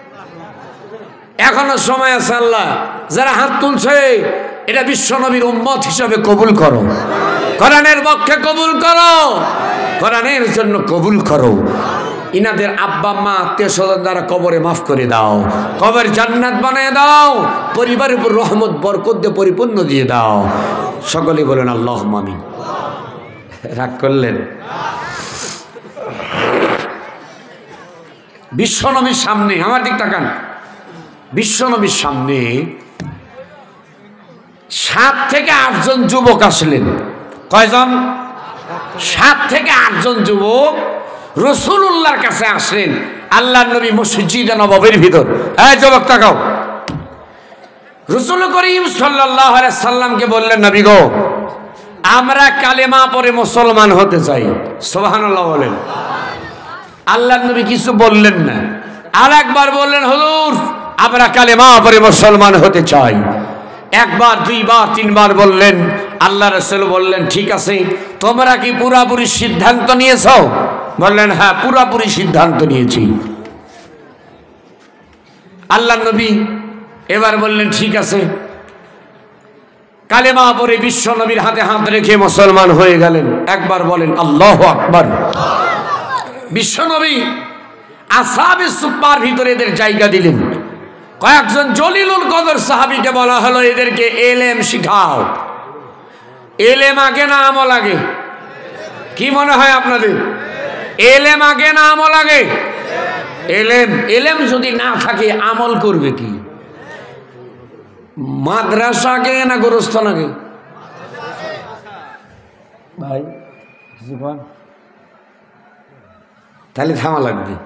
এখনো সময় আছে। আল্লাহ যারা হাত তুলছে এটা বিশ্ব নবীর উম্মত হিসাবে কবুল করো, কোরআনের পক্ষে কবুল করো, কোরআনের জন্য কবুল করো। ইনাদের আব্বা মা আত্মীয় স্বজন দ্বারা কবরে মাফ করে দাও, কবর জান্নাত বানিয়ে দাও, পরিবারের উপর রহমত বরকত দিয়ে পরিপূর্ণ দিয়ে দাও। সকলে বলেন আল্লাহুম্মা আমিন। রাগ করলেন? বিশ্ব নবীর সামনে, আমার দিক তাকান, বিশ্ব নবীর সামনে সাত থেকে আটজন যুবক আসলেন। কয়জন? সাত থেকে আটজন যুবক রাসূলুল্লাহর কাছে আসলেন। আল্লাহর নবী মসজিদে নববীর ভিতর। এই যুবক তাকাও। রাসূল করিম সাল্লাল্লাহু আলাইহি সাল্লামকে বললেন, নবী গো, আমরা কালেমা পড়ে মুসলমান হতে চাই। সুবহানাল্লাহ বলেন। আল্লাহর নবী কিছু বললেন না, আর একবার বললেন, হুজুর আমরা কালেমা পড়ে মুসলমান হতে চাই। একবার, দুইবার, তিনবার বললেন। আল্লাহ রাসূল বললেন ঠিক আছে, তোমরা কি পুরাপুরি সিদ্ধান্ত নিয়েছো? বললেন হ্যাঁ, পুরাপুরি সিদ্ধান্ত নিয়েছি। আল্লাহ নবী এবার বললেন ঠিক আছে, কালেমা পড়ে বিশ্ব নবীর হাতে হাত রেখে মুসলমান হয়ে গেলেন। একবার বলেন আল্লাহু আকবার। বিশ্ব নবী আসহাবে সুফফার ভিতরে এদের জায়গা দিলেন। কয়েকজন জলিলুল কদর সাহাবীকে বলা হলো এদেরকে এলেম শিখাও। এলেম আগে না আমল আগে? কি মনে হয় আপনাদের? এলেম আগে না আমল আগে? এলেম। এলেম যদি না থাকে আমল করবে কি? মাদ্রাসা আগে না গোরস্থান আগে? ভাই তাহলে থামা লাগবে।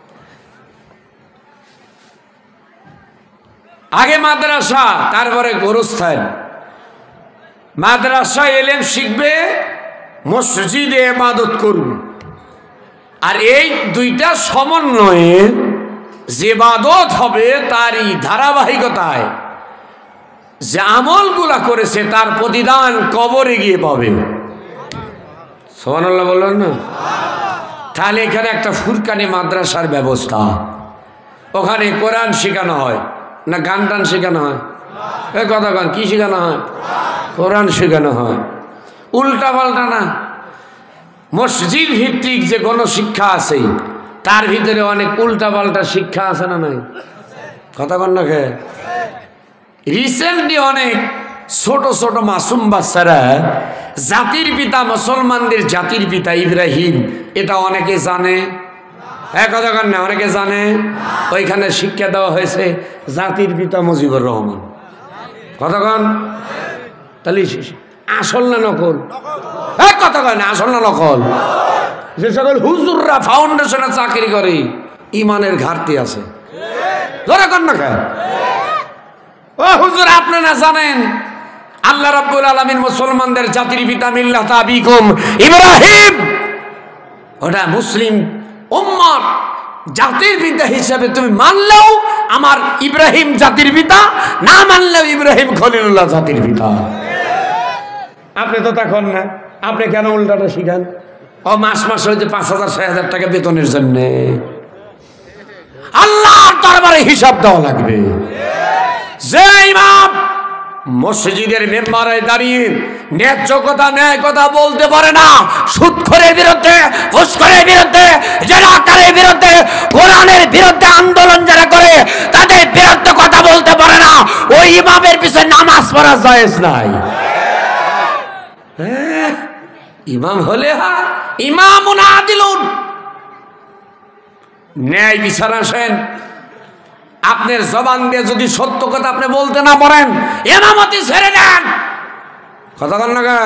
আগে মাদ্রাসা, তারপরে গোরস্থান। মাদ্রাসা এলেম শিখবে, মসজিদে ইবাদত করবে। আর এই দুইটা সমন্বয়ে যে ইবাদত হবে তারই ধারাবাহিকতায় যে আমলগুলা করেছে তার প্রতিদান কবরে গিয়ে পাবে। সুবহানাল্লাহ বললেন না? তাহলে এখানে একটা ফুরকানি মাদ্রাসার ব্যবস্থা। ওখানে কোরআন শেখানো হয় না গান টান শেখানো হয়? এই কথা গান কি শেখানো হয়? কোরআন শেখানো হয়। উল্টা পাল্টা না। মসজিদ ভিত্তিক যে কোনো শিক্ষা আছে তার ভিতরে অনেক উল্টা পাল্টা শিক্ষা আছে না নাই? কথা বল না কে? রিসেন্টলি অনেক ছোট ছোট মাসুম বাচ্চারা জাতির পিতা, মুসলমানদের জাতির পিতা ইব্রাহিম, এটা অনেকে জানে? এক কথা কন না, অনেকে জানে? ওইখানে শিক্ষা দেওয়া হয়েছে জাতির পিতা মুজিবুর রহমান। কথা কন। তাহলে আসল না নকল? এক কথা কন না, আসল না নকল? যে সকল হুজুররা ফাউন্ডেশনে চাকরি করে ইমানের ঘাটতি আছে। ধরে কন না খায়। ও হুজুর আপনারা জানেন আল্লাহ রাব্বুল আলামিন মুসলমানদের জাতির পিতা মিল্লাত আবিকুম ইব্রাহিম, ওটা মুসলিম উম্মার জাতির পিতা হিসেবে তুমি মানলেও আমার ইব্রাহিম জাতির পিতা, না মানলেও ইব্রাহিম খলিলুল্লাহ জাতির পিতা। আপনি তো তখন না, আপনি কেন উল্টাটা শিখান? ও মাস মাস হয়েছে পাঁচ হাজার ছয় হাজার টাকা বেতনের জন্য আল্লাহর দরবারে হিসাব দেওয়া লাগবে। যে ইমাম মসজিদের মেম্বারে দাঁড়িয়ে ন্যায্য কথা ন্যায় কথা বলতে পারে না, সুদখোরের বিরুদ্ধে, ঘুষখোরের বিরুদ্ধে, জেনাকারের বিরুদ্ধে, কোরআনের বিরুদ্ধে আন্দোলন যারা করে তাদের বিরুদ্ধে কথা বলতে পারে না, ওই ইমামের পিছনে নামাজ পড়া জায়েজ নাই। হ্যাঁ, ইমাম হলে হ্যাঁ ইমামুন আদিলুন, ন্যায় বিচার আসেন। আপনার জবান দিয়ে যদি সত্য কথা আপনি বলতে না পারেন ইমামতি ছেড়ে দেন। কথা বল না গা?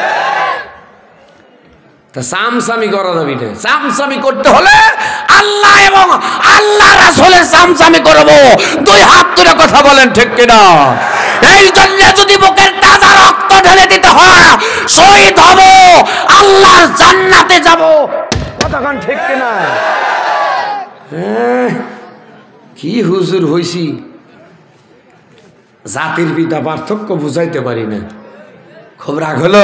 তা সামসামি করা যাবে না। সামসামি করতে হলে আল্লাহ এবং আল্লাহ রাসূলের সামসামি করব। দুই হাত তুলে কথা বলেন ঠিক কিনা? এই জন্য যদি বুকের তাজা রক্ত ঢেলে দিতে হয় শহীদ হব, আল্লাহর জান্নাতে যাব। কথাখান ঠিক কিনা? হ্যাঁ, কি হুজুর হইছি, জাতির পিতা পার্থক্য বুঝাইতে পারি না। খুব রাগ হলো।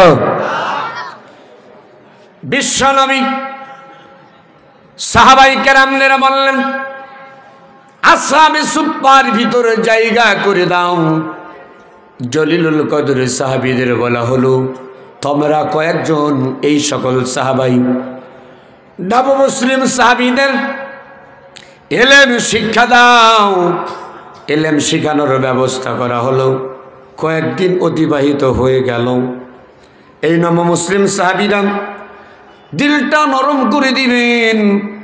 বিশ্বনবী সাহাবায়ে কেরামরা বললেন আসহাবে সুফফার ভিতরে জায়গা করে দাও। জলিলুল কদর সাহাবীদের বলা হলো তোমরা কয়েকজন এই সকল সাহাবাই নব মুসলিম সাহাবীদের এলেম শিক্ষা দাও। এলেম শিখানোর ব্যবস্থা করা হলো। কয়েকদিন অতিবাহিত হয়ে গেল। এই নব মুসলিম সাহাবীরা দিলটা নরম করে দিবেন,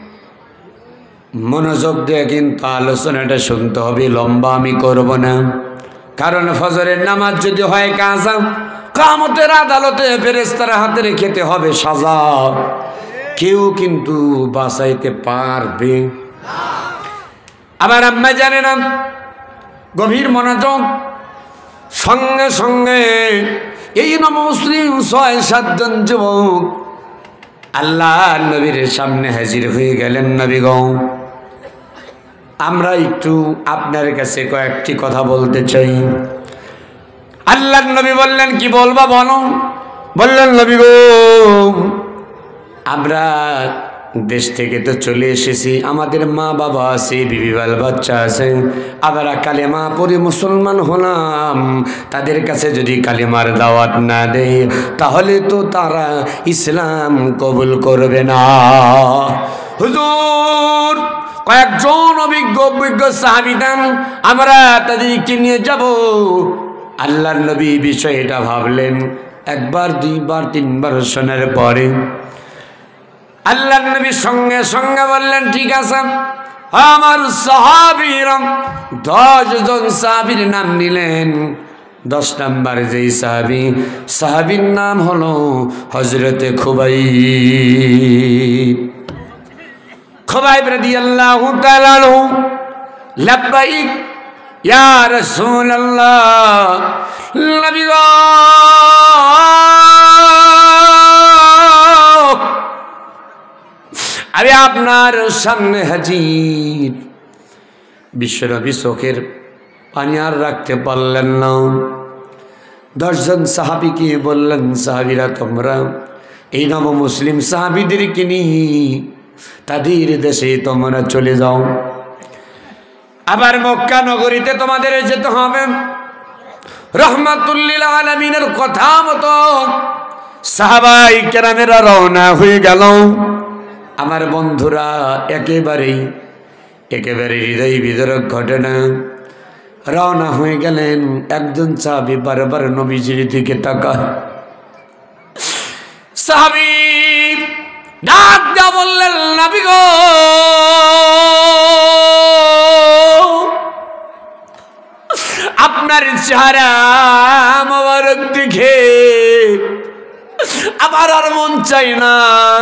মনোযোগ দিয়ে কিন্তু আলোচনাটা শুনতে হবে, লম্বা আমি করব না। কারণ ফজরের নামাজ যদি হয় কাজা, কিয়ামতের আদালতে ফেরেশতার হাতে খেতে হবে সাজা। কেউ কিন্তু বাঁচাইতে পারবে আবার আম্মা জানে না। গভীর মনোযোগ, সঙ্গে সঙ্গে এই নব মুসলিম ছয় সাতজন যুবক আল্লাহ নবীর সামনে হাজির হয়ে গেলেন। নবী গো, আমরা একটু আপনার কাছে কয়েকটি কথা বলতে চাই। আল্লাহর নবী বললেন কি বলবা বলো। বললেন নবী গো আমরা দেশ থেকে তো চলে এসেছি, আমাদের মা বাবা আছে, বিবি বাল বাচ্চা আছে, আবার কালেমা পড়ে মুসলমান হলাম, তাদের কাছে যদি কালেমার দাওয়াত না দেয় তাহলে তো তারা ইসলাম কবুল করবে না। হুজুর কয়েকজন অভিজ্ঞ অভিজ্ঞ সাহাবী দেন, আমরা তাদেরকে নিয়ে যাব। আল্লাহর নবী বিষয়টা ভাবলেন, একবার দুইবার তিনবার শোনার পরে আল্লাহর নবী সঙ্গে সঙ্গে বললেন ঠিক আছে। আমার সাহাবীরা দশ জন সাহাবীর নাম নিলেন। দশ নম্বর যেই সাহাবী, সাহাবীর নাম হলো হযরতে খুবাইব। খুবাইব রাদিয়াল্লাহু তাআলা আনহু। লাব্বাইক ইয়া রাসূলুল্লাহ। নবী গো আমি আপনার সামনে হাজির। বিশ্বনবী চোখের পানি আর রাখতে পারলেন না। দশজন সাহাবীকে বললেন, সাহাবীরা তোমরা এই নব মুসলিম সাহাবীদেরকে নিয়ে তাদের দেশে তোমরা চলে যাও, আবার মক্কা নগরীতে তোমাদের যেতে হবে। রাহমাতুল লিল আলামিনের কথা মতো সাহাবাই কেরামেরা রওনা হয়ে গেল। আমার বন্ধুরা একেবারেই একেবারে হৃদয় বিদারক ঘটনা, রওনা হয়ে গেলেন। একজন সাহাবী বারবার নবীজির দিকে তাকায়। সাহাবী ডাক দিয়া বললেন, নবী গো আপনার চেহারা মোবারক দেখে আমার আর মন চাই না,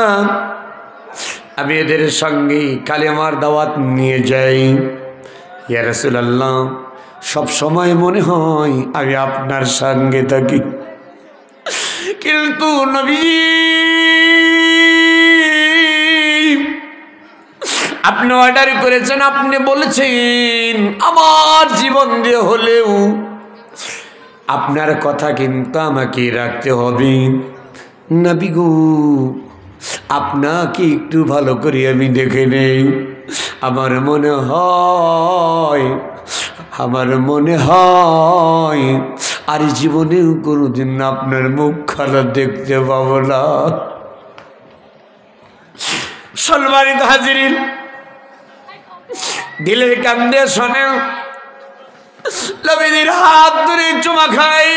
আমি এদের সঙ্গে কালেমার দাওয়াত নিয়ে যাই। ইয়া রাসূলুল্লাহ সব সময় মনে হয় আমি আপনার সঙ্গে থাকি, কিন্তু নবী আপনি অর্ডার করেছেন, আপনি বলেছেন আমার জীবন দিয়ে হলেও আপনার কথা কিন্তু আমাকে রাখতে হবে। নবী গো আপনাকে একটু ভালো করে আমি দেখে নেই, আমার মনে হয় আমার মনে হয় আর জীবনেও কোনোদিন আপনার মুখ খানা দেখতে পাবো না। সম্মানিত হাজিরিন, দিলের কান্দে শোনেন, নবীজির হাত ধরে চুমা খাই,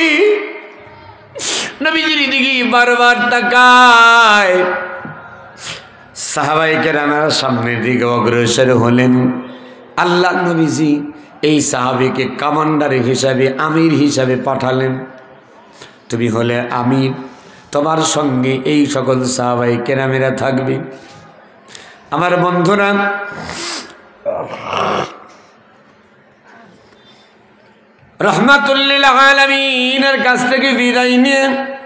নবীজির দিকে বারবার তাকায়। সাহাবায়ে কেরামের সামনের দিকে অগ্রসর হলেন। আল্লাহ নবীজি এই সাহাবীকে কমান্ডার হিসাবে, আমির হিসাবে পাঠালেন। তুমি হলে আমির, তোমার সঙ্গে এই সকল সাহাবায়ে কেরামেরা থাকবে। আমার বন্ধুরা রাহমাতুল লিল আলামিনের কাছ থেকে বিদায় নিয়ে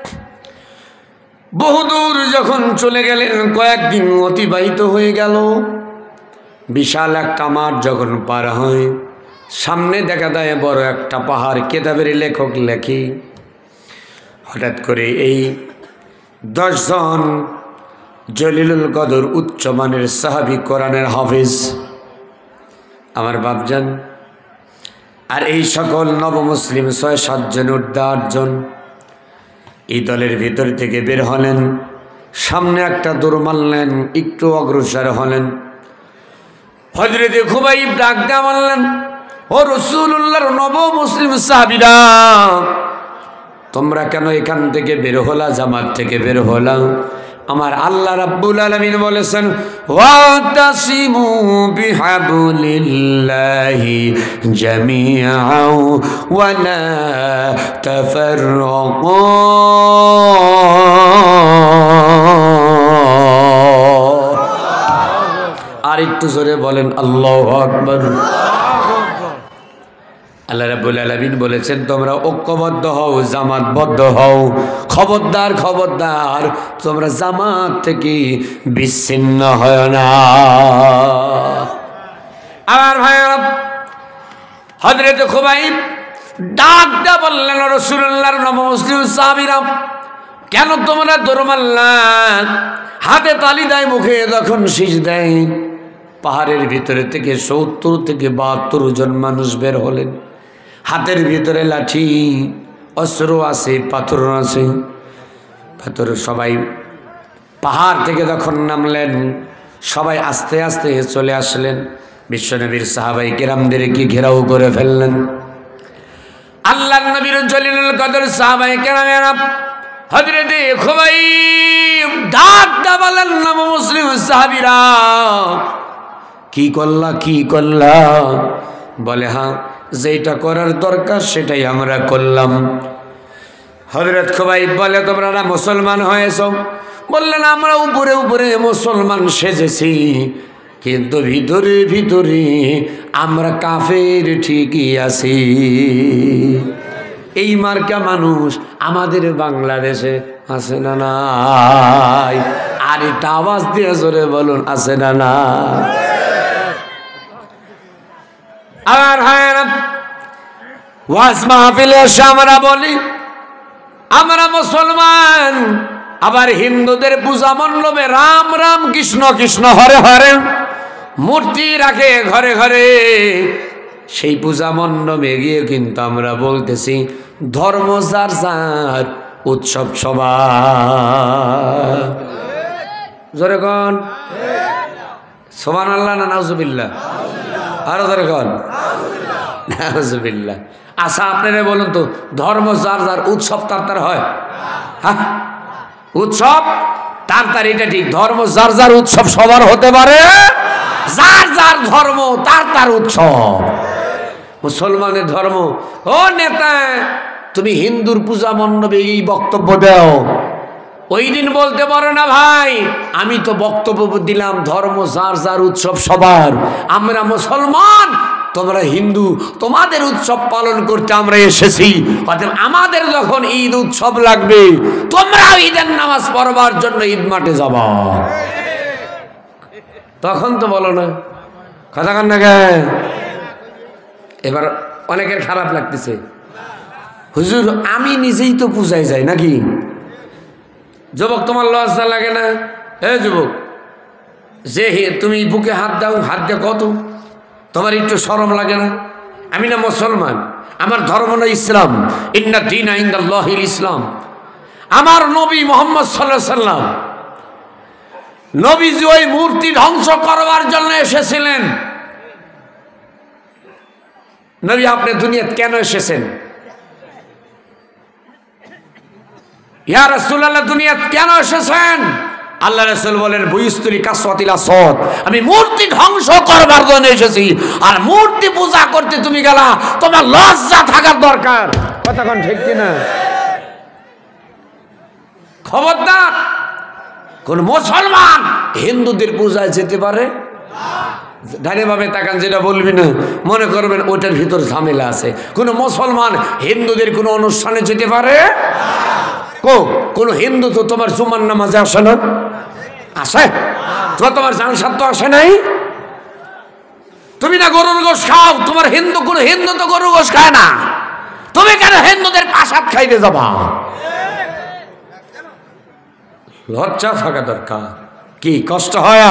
বহুদূর যখন চলে গেলেন, কয়েকদিন অতিবাহিত হয়ে গেল। বিশাল একটা মাঠ যখন পার হয়, সামনে দেখা দেয় বড় একটা পাহাড়। কেতাবের লেখক লেখে হঠাৎ করে এই দশজন জলিলুল কদর উচ্চমানের সাহাবী, কোরআনের হাফেজ আমার বাপজান, আর এই সকল নবমুসলিম ছয় সাতজন ঊর্ধ্ব আটজন এই দলের ভিতর থেকে বের হলেন। সামনে একটা দৌড় মারলেন, একটু অগ্রসর হলেন। হযরতে খুবাইব ডাক দিয়া বললেন, ও রাসূলুল্লাহর নবমুসলিম সাহাবীরা, তোমরা কেন এখান থেকে বের হলা, জামাত থেকে বের হলা? আমার আল্লাহ রাব্বুল আলামিন বলেছেন, ওয়াতাসিমু বিহাবলিল্লাহি জামিআও ওয়া লা তাফাররাকু। আর একটু জোরে বলেন আল্লাহু আকবার। আল্লাহ রাব্বুল আলামিন বলেছেন, তোমরা ঐক্যবদ্ধ হও, জামাতবদ্ধ হও। খবরদার খবরদার তোমরা জামাত থেকে বিচ্ছিন্ন হয় না। আমার ভাইরা, হযরত খুবাইব ডাক দা বললেন রাসূলুল্লাহর নবমুসলিম সাহাবীরা, কেন তোমরা দৌড় মারলা? হাতে তালি দেয়, মুখে যখন শীষ দেয়। পাহাড়ের ভিতরে থেকে সত্তর থেকে বাহাত্তর জন মানুষ বের হলেন। হাতের ভিতরে লাঠি, অস্ত্র আছে, পাথর আছে। পাথর সবাই পাহাড় থেকে যখন নামলেন, সবাই আস্তে আস্তে চলে আসলেন। বিশ্বনবীর সাহাবাই কেরামদেরকে ঘেরাও করে ফেললেন। আল্লাহর নবীর জলিলুল কদর সাহাবাই কেরামেরা হযরতে খুবাইব ডাক দা বলেন, নব মুসলিম সাহাবীরা, কি করলা কি করলা? বলে, হ্যাঁ, যেটা করার দরকার সেটাই আমরা করলাম। হযরত খুবাইব বলে, তোমরা না মুসলমান হয়েছো? বললেন, আমরা উপরে উপরে মুসলমান সেজেছি, কিন্তু ভিতরে ভিতরে আমরা কাফের ঠিকই আছি। এই মার্কা মানুষ আমাদের বাংলাদেশে আছে না নাই? আর এটা আওয়াজ দিয়ে জোরে বলুন, আছে না না? আর হ্যাঁ, ওয়াজ মাহফিলে এসে আমরা বলি আমরা মুসলমান, আবার হিন্দুদের পূজা মণ্ডপে রাম রাম কৃষ্ণ কৃষ্ণ হরে হরে মূর্তি রাখে ঘরে ঘরে। সেই পূজা মণ্ডপে গিয়ে কিন্তু আমরা বলতেছি ধর্ম যার যার, উৎসব সবার। জোরে কন সুবহানাল্লাহ না নাউজুবিল্লাহ? আরো জোরে কন নাউজুবিল্লাহ। আচ্ছা, আপনারা বলুন তো, ধর্ম যার যার, উৎসব তার তার হয়? হ্যাঁ, উৎসব তার তার, এটা ঠিক। ধর্ম যার যার, উৎসব সবার হতে পারে। যার যার ধর্ম তার তার উৎসব। মুসলমানের ধর্ম, ও নেতা তুমি হিন্দুর পূজা মণ্ডপে এই বক্তব্য দাও, ওই দিন বলতে পারো না ভাই আমি তো বক্তব্য দিলাম ধর্ম যার যার, উৎসব সবার। আমরা মুসলমান, তোমরা হিন্দু, তোমাদের উৎসব পালন করতে আমরা এসেছি। অতএব আমাদের যখন ঈদ উৎসব লাগবে, তোমরাও ঈদের নামাজ পড়বার জন্য ঈদ মাঠে যাবা। তখন তো বলো না, কথা কান না কেন? এবার অনেকের খারাপ লাগতেছে, হুজুর আমি নিজেই তো পূজায় যাই নাকি? যুবক, তোমার লজ্জা লাগে না? হে যুবক, যে তুমি বুকে হাত দাও, হাত দিয়ে কত, তোমার একটু শরম লাগে না? আমি না মুসলমান, আমার ধর্ম না ইসলাম। ইন্না দীনা ইনদাল্লাহিল ইসলাম। আমার নবী মুহাম্মদ সাল্লাল্লাহু আলাইহি সাল্লাম, নবীজি ওই মূর্তি ধ্বংস করবার জন্য এসেছিলেন। নবী, আপনি দুনিয়াতে কেন এসেছেন? ইয়া রাসূলুল্লাহ, দুনিয়াতে কেন এসেছেন? আল্লাহ রাসূল বলেন, বুইস্তুরি কাসওয়াতিল আসদ, আমি মূর্তি ধ্বংস করবার জন্য এসেছি। আর মূর্তি পূজা করতে তুমি গেলা, তোমার লজ্জা থাকার দরকার। কথা কোন ঠিক কি না? খবরদার, কোন মুসলমান হিন্দুদের পূজায় যেতে পারে? ডানে ভাবে তাকান, যেটা বলবি না মনে করবেন ওটার ভিতর ঝামেলা আছে। কোন মুসলমান হিন্দুদের কোন অনুষ্ঠানে যেতে পারে? কো কোন হিন্দু তো তোমার জুমার নামাজে আসে না? আসে তো? তোমার জালসাত তো আসে নাই? তুমি না গরুর গোশ খাও, তোমার হিন্দু কোন হিন্দু তো গরুর গোশ খায় না। তুমি কেন হিন্দুদের প্রসাদ খাইতে যাবা? লজ্জা থাকা দরকার। কি কষ্ট হয়?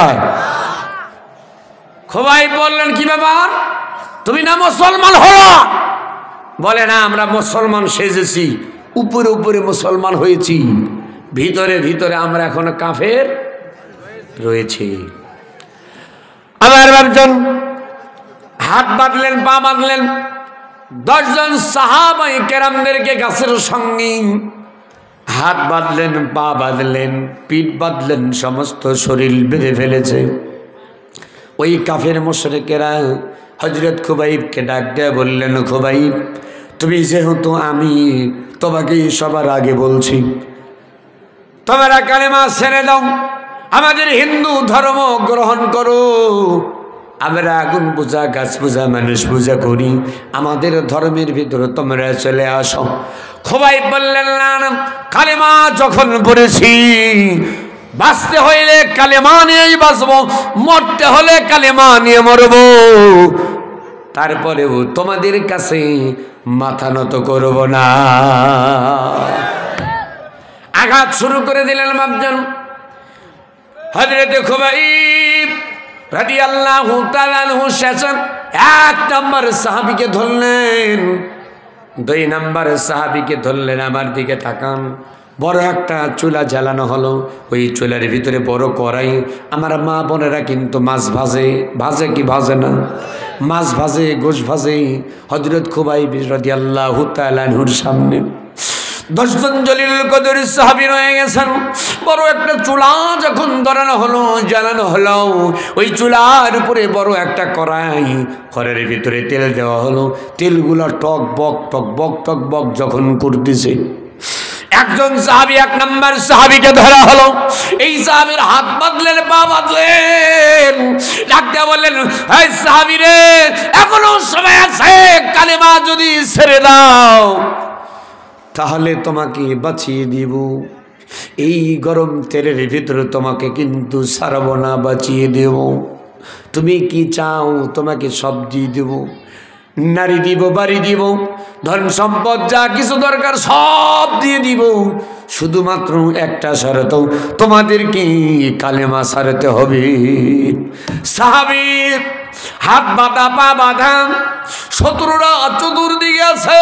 খুবাইব বললেন, কি ব্যাপার, তুমি না মুসলমান হলো? বলে, না আমরা মুসলমান সেজেছি, উপরে উপরে মুসলমান হয়েছি, ভিতরে ভিতরে আমরা এখন কাফের রয়েছি। আমার একজন হাত বাঁধলেন, পা বাঁধলেন, দশজন সাহাবায়ে কেরামদেরকে গাছের সঙ্গে হাত বাঁধলেন, পা বাঁধলেন, পিঠ বাঁধলেন, সমস্ত শরীর বেঁধে ফেলেছে। ওই কাফের মুশরিকেরা হযরত খুবাইবকে ডাক দিয়ে বললেন, খুবাইব তুমি যেহেতু আমি তোমাকে সবার আগে বলছি, তোমরা কালেমা ছেড়ে দাও, আমাদের হিন্দু ধর্ম গ্রহণ করো। আমরা আগুন পূজা, গাছ পূজা, মানুষ পূজা করি, আমাদের ধর্মের ভিতরে তোমরা চলে আসো। খুবাইব বললেন, না, কালেমা যখন পড়েছি, বাঁচতে হইলে কালেমা নিয়েই বাঁচবো, মরতে হলে কালেমা নিয়ে মরবো। তারপরেও তোমাদের কাছে মাথা নত করব না। আঘাত শুরু করে দিলেন বাপজান। হযরত খুবাইব রাদিয়াল্লাহু তাআলা আনহু শেষে এক নম্বর সাহাবীকে ধরলেন, দুই নম্বর সাহাবীকে ধরলেন। আমার দিকে তাকান, বড় একটা চুলা জ্বালানো হলো, ওই চুলার ভিতরে বড় কড়াই। আমার মা বোনেরা কিন্তু মাছ ভাজে, ভাজে কি ভাজে না, মাছ ভাজে, গোশ ভাজে। হযরত খুবাইব রাদিয়াল্লাহু তাআলা আনহুর সামনে দশজন জলিল কদর সাহাবী রয়ে গেছেন। বড় একটা চুলা যখন ধরানো হলো, জ্বালানো হলো, ওই চুলার উপরে বড় একটা কড়াই, কড়াইয়ের ভিতরে তেল দেওয়া হলো। তেলগুলো টক বক টক বক টক বক যখন করতেছে, একজন সাহাবী, এক নম্বর সাহাবীকে ধরা হলো। এই সাহাবীর হাত বাঁধলেন, পা বাঁধলেন, ডাকতে বললেন, এই সাহাবী রে, এখনো সময় আছে, কালেমা যদি ছেড়ে দাও তাহলে তোমাকে বাঁচিয়ে দিব। এই গরম তেলের ভিতরে তোমাকে কিন্তু ছাড়ব না, বাঁচিয়ে দেব। তুমি কি চাও? তোমাকে সব দিয়ে দেব, নারী দিব, বাড়ি দিব, ধন সম্পদ যা কিছু দরকার সব দিয়ে দিব। শুধুমাত্র একটা শর্ত, তোমাদেরকে কালেমা ছাড়তে হবে। সাহাবীর হাত বাঁধা, পা বাঁধা, শত্রুরা চতুর্দিকে আছে,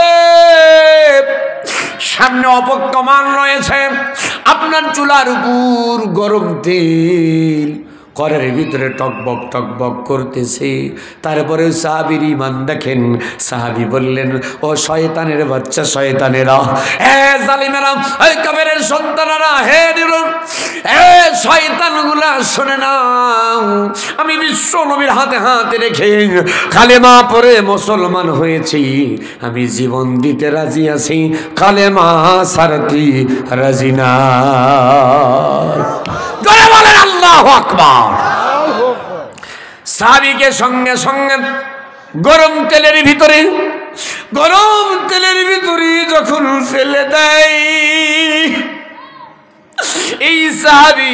সামনে অপকমান রয়েছে। আপনার চুলার উপর গরম তেল কড়াইয়ের ভিতরে টকবক টকবক করতেছে। তারপরে সাহাবীর ঈমান দেখেন। সাহাবী বললেন, ও শয়তানের বাচ্চা, শয়তানেরা, হে জালিমেরা, এই কাফেরের সন্তানেরা, হে নিরুন, হে শয়তানগুলা, শুনে নাও, আমি বিশ্ব নবীর হাতে হাতে রেখে কালেমা পড়ে মুসলমান হয়েছি। আমি জীবন দিতে রাজি আছি, কালেমা ছাড়তে রাজি না। জোরে বলেন আল্লাহু আকবার। সাহাবীকে সঙ্গে সঙ্গে গরম তেলের ভিতরে, গরম তেলের ভিতরে যখন ফেলে দেয়, এই সাহাবী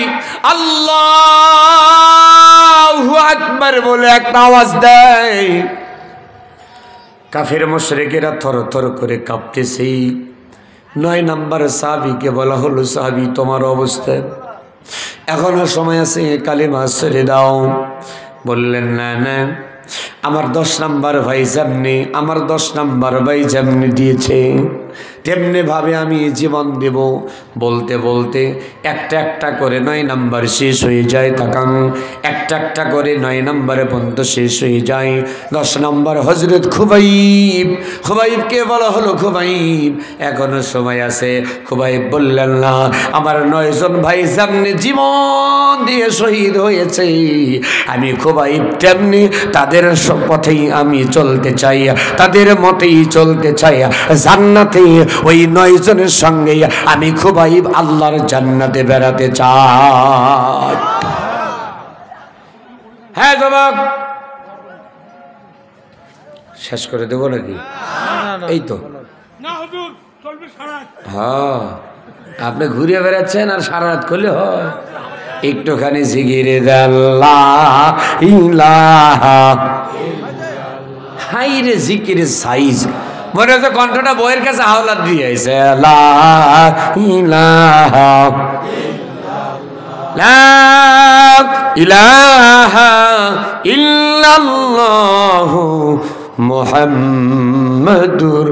আল্লাহু আকবার বলে একটা আওয়াজ দেয়। কাফের মুশরিকেরা থর থর করে কাঁপতেছে। নয় নাম্বার সাহাবীকে বলা হলো, সাহাবী তোমার অবস্থা, এখনো সময় আছে, কালেমা ছেড়ে দাও। বললেন, না না, আমার দশ নাম্বার ভাই যেমনি, আমার দশ নাম্বার ভাই যেমনি দিয়েছে তেমনি ভাবে আমি জীবন দেব। বলতে বলতে একটা একটা করে নয় নাম্বার শেষ হয়ে যায়। তাকান, একটা একটা করে নয় নাম্বারে পর্যন্ত শেষ হয়ে যায়। দশ নম্বর হযরত খুবাইব, খুবাইবকে বলা হলো, খুবাইব এখনো সময় আছে। খুবাইব বললেন, না, আমার নয়জন ভাই যেমনি জীবন দিয়ে শহীদ হয়েছে, আমি খুবাইব তেমনি তাদের পথেই আমি চলতে চাই, তাদের মতেই চলতে চাই। জান্নাতে ওই নয় জনের সঙ্গে আমি খুবাইব আল্লাহর জান্নাতে বেড়াতে চাই। হ্যাঁ যুবক, শেষ করে দেব নাকি? এই তো, হ্যাঁ, আপনি ঘুরে বেড়াচ্ছেন আর সারা রাত করলে হয়। একটুখানি জিকিরে আল্লাহ ইলাহা, হাই রে জিকিরের সাইজ, মনে হচ্ছে কণ্ঠটা বইয়ের কাছে হাওলাত দিয়ে আইছে। লা ইলাহা লা ইলাহা ইল্লাল্লাহু মুহাম্মাদুর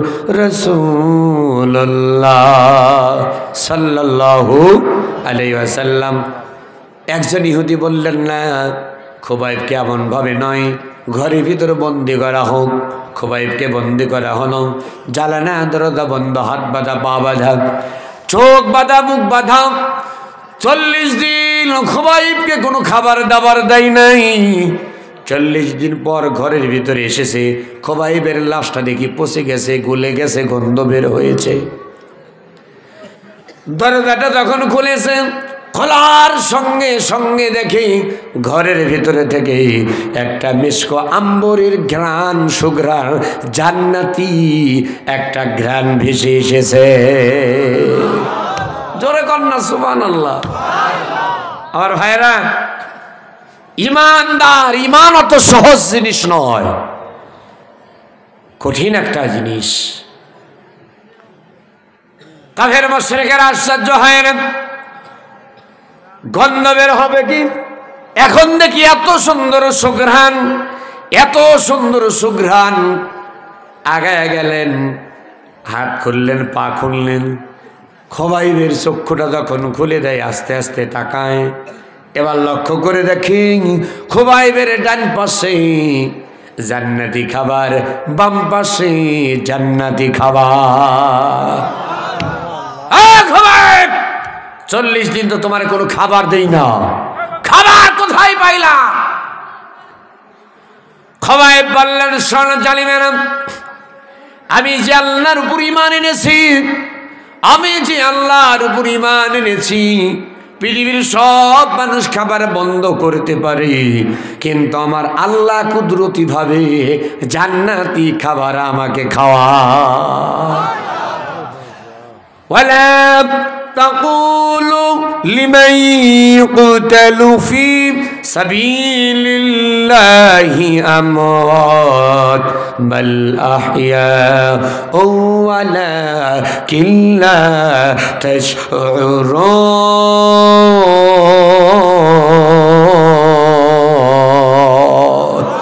রাসূলুল্লাহ সাল্লাল্লাহু আলাইহি ওয়াসাল্লাম। একজন ইহুদি বললেন, না, খুবাইবকে এমন ভাবে নয়, ঘরের ভিতরে বন্দি করা হোক। খুবাইবকে বন্দি করা হলো, জ্বালানা দরজা বন্ধ, হাত বাঁধা, পা বাঁধা, চোখ বাঁধা, মুখ বাঁধা। চল্লিশ দিন খুবাইবকে কোনো খাবার দাবার দেয় নাই। চল্লিশ দিন পর ঘরের ভিতরে এসেছে, খুবাইবের লাশটা দেখি পচে গেছে, গলে গেছে, গন্ধ বের হয়েছে। দরজাটা যখন খুলেছে, খোলার সঙ্গে সঙ্গে দেখি ঘরের ভিতরে থেকে একটা মিশকো আম্বরের ঘ্রাণ, সুঘ্রাণ, জান্নাতি একটা ঘ্রাণ ভেসে এসেছে। জোরে কন্যা সুবহানাল্লাহ। আমার ভাইরা, ইমানদার, ইমান অত সহজ জিনিস নয়। কঠিন একটা জিনিস। কাফের মুশরিকেরা আশ্চর্য হয় না, গন্ধ বের হবে কি? এখন দেখি এত সুন্দর সুঘ্রাণ, এত সুন্দর সুঘ্রাণ। আগায় গেলেন, হাত খুললেন, পা খুললেন। খোবাইবের চক্ষুটা যখন খুলে দেয়, আস্তে আস্তে তাকায়। এবার লক্ষ্য করে দেখি খোবাইবের ডান পাশে জান্নাতি খাবার, বাম পাশে জান্নাতি খাবার। খোবাইব, চল্লিশ দিন তো তোমার কোনো খাবার দেই না, খাবার কোথায় পাইলা? খোবাইব বললেন, শোন জালিমেরা, আমি যে আল্লাহর উপর ঈমান এনেছি, আমি যে আল্লাহর উপর ঈমান এনেছি, পৃথিবীর সব মানুষ খাবার বন্ধ করতে পারে, কিন্তু আমার আল্লাহ কুদরতি ভাবে জান্নাতি খাবার আমাকে খাওয়া। ওয়ালা তাকুলু লিমান ইয়ুকতালু ফি সাবিলিল্লাহি আমওয়াত বাল আহইয়া ওয়ালাকিন লা তাশউরুন।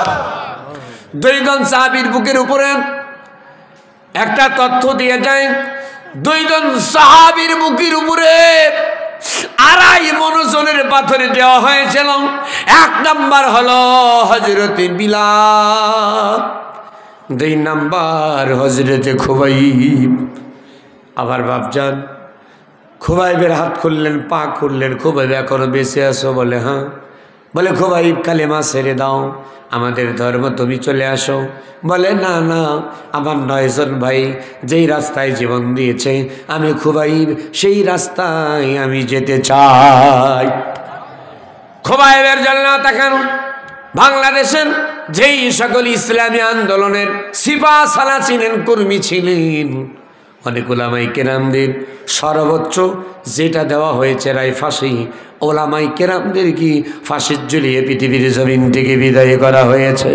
দুইজন সাহাবীর বুকের উপরে একটা তথ্য দিয়ে যায়, দুইজন সাহাবীর বুকের উপরে আড়াই মনোজনের পাথরে দেওয়া হয়েছিল। এক নাম্বার হলো হযরতে বিলাল, দুই নাম্বার হযরতে খুবাইব। আবার বাপজান খুবাইবের হাত খুললেন, পা খুললেন। খুবাইব, এখনো বেঁচে আছো? বলে হ্যাঁ। বলে খুবাইব, কালেমা ছেড়ে দাও, আমাদের ধর্ম তুমি চলে আসো। বলে না না, আমার নয়জন ভাই যেই রাস্তায় জীবন দিয়েছে, আমি খুবাইব সেই রাস্তায় আমি যেতে চাই। খুবাইবের জন্য তাকান, বাংলাদেশের যেই সকল ইসলামী আন্দোলনের সিপা সালা ছিলেন, কর্মী ছিলেন, অনেক ওলামাই কেরামদের সর্বোচ্চ যেটা দেওয়া হয়েছে রায় ফাঁসি, ওলামাই কেরামদের কি ফাঁসির ঝুলিয়ে পৃথিবীর জমিন থেকে বিদায় করা হয়েছে।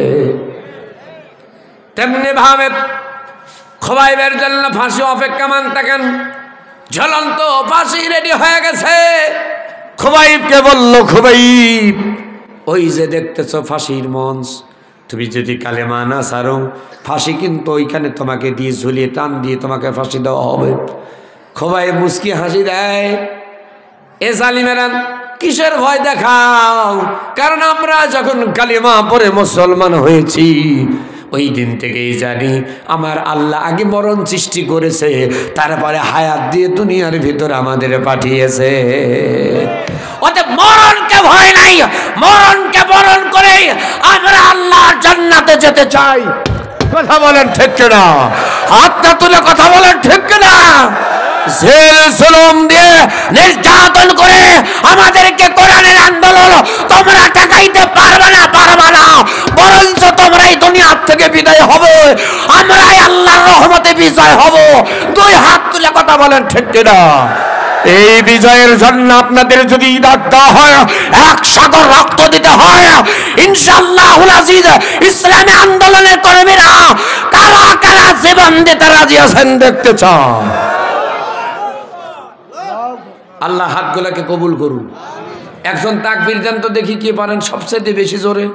তেমনি ভাবে খুবাইবের জন্য ফাঁসি অপেক্ষমান থাকেন, ঝুলন্ত ফাঁসি রেডি হয়ে গেছে। খুবাইবকে বলল, খুবাইব, ওই যে দেখতেছ ফাঁসির মঞ্চ, তুমি যদি কালেমা না ছাড়ো, ফাঁসি কিন্তু ওইখানে তোমাকে দিয়ে ঝুলিয়ে টান দিয়ে তোমাকে ফাঁসি দেওয়া হবে। খুবাইব মুস্কি হাসি দেয়, এ জালিমেরা কিসের ভয় দেখাও? কারণ আমরা যখন কালেমা পড়ে মুসলমান হয়েছি, ওই দিন থেকেই জানি আমার আল্লাহ আগে মরণ সৃষ্টি করেছে, তারপরে হায়াত দিয়ে দুনিয়ার ভিতর আমাদের পাঠিয়েছে। অতএব মরণকে ভয় নাই, মরণকে বরণ করে আমরা আল্লাহর জান্নাতে যেতে চাই। কথা বলেন ঠিক কিনা? হাতটা তুলে কথা বলেন ঠিক কিনা? জেল জুলুম দিয়ে নির্যাতন করে আমাদেরকে কোরআনের আন্দোলন তোমরা ঠেকাইতে পারবে না, পারবে না। বরঞ্চ তোমরা এই দুনিয়া থেকে বিদায় হবে, আমরাই আল্লাহর রহমতে বিজয় হব। দুই হাত তুলে কথা বলেন ঠিক কিনা? এই বিজয়ের জন্য আপনাদের যদি ইদাত দেওয়া হয়, এক সাগর রক্ত দিতে হয়, ইনশাআল্লাহুল আজিজ ইসলামী আন্দোলনের কর্মীরা কারা কারা জীবন দিতে রাজি আছেন দেখতে চান। আল্লাহ হাতগুলাকে কবুল করুন। একজন তাকবীর দেন তো দেখি কে পারেন সবচেয়ে বেশি জোরে।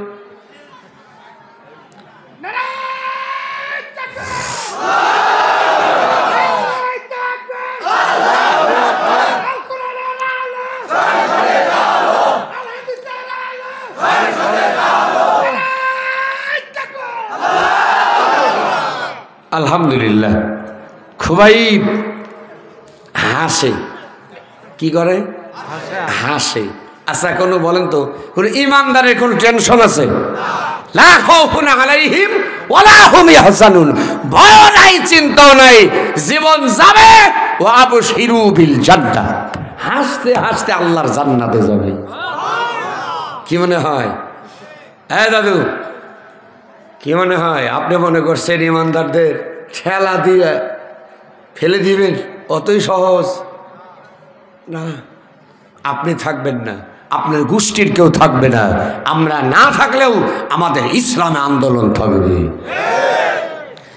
আলহামদুলিল্লাহ। খুবাইব হাসে, কি করে? হাসে। আচ্ছা কোনো বলেন তো, কোন ইমানদারের কোন টেনশন আছে? লা খাউফুন আলাইহিম ওয়ালা হুম ইয়াহজানুন, ভয় নাই, চিন্তাও নাই, জীবন যাবে। ওয়া আবশিরু বিল জান্নাহ, হাসতে হাসতে আল্লাহর জান্নাতে যাবে। কি মনে হয়? হ্যাঁ দাদু, কি মনে হয়? আপনি মনে করছেন ইমানদারদের ঠেলা দিয়ে ফেলে দিবেন? অতই সহজ না। আপনি থাকবেন না, আপনার গোষ্ঠীর কেউ থাকবে না, আমরা না থাকলেও আমাদের ইসলামে আন্দোলন থাকবে।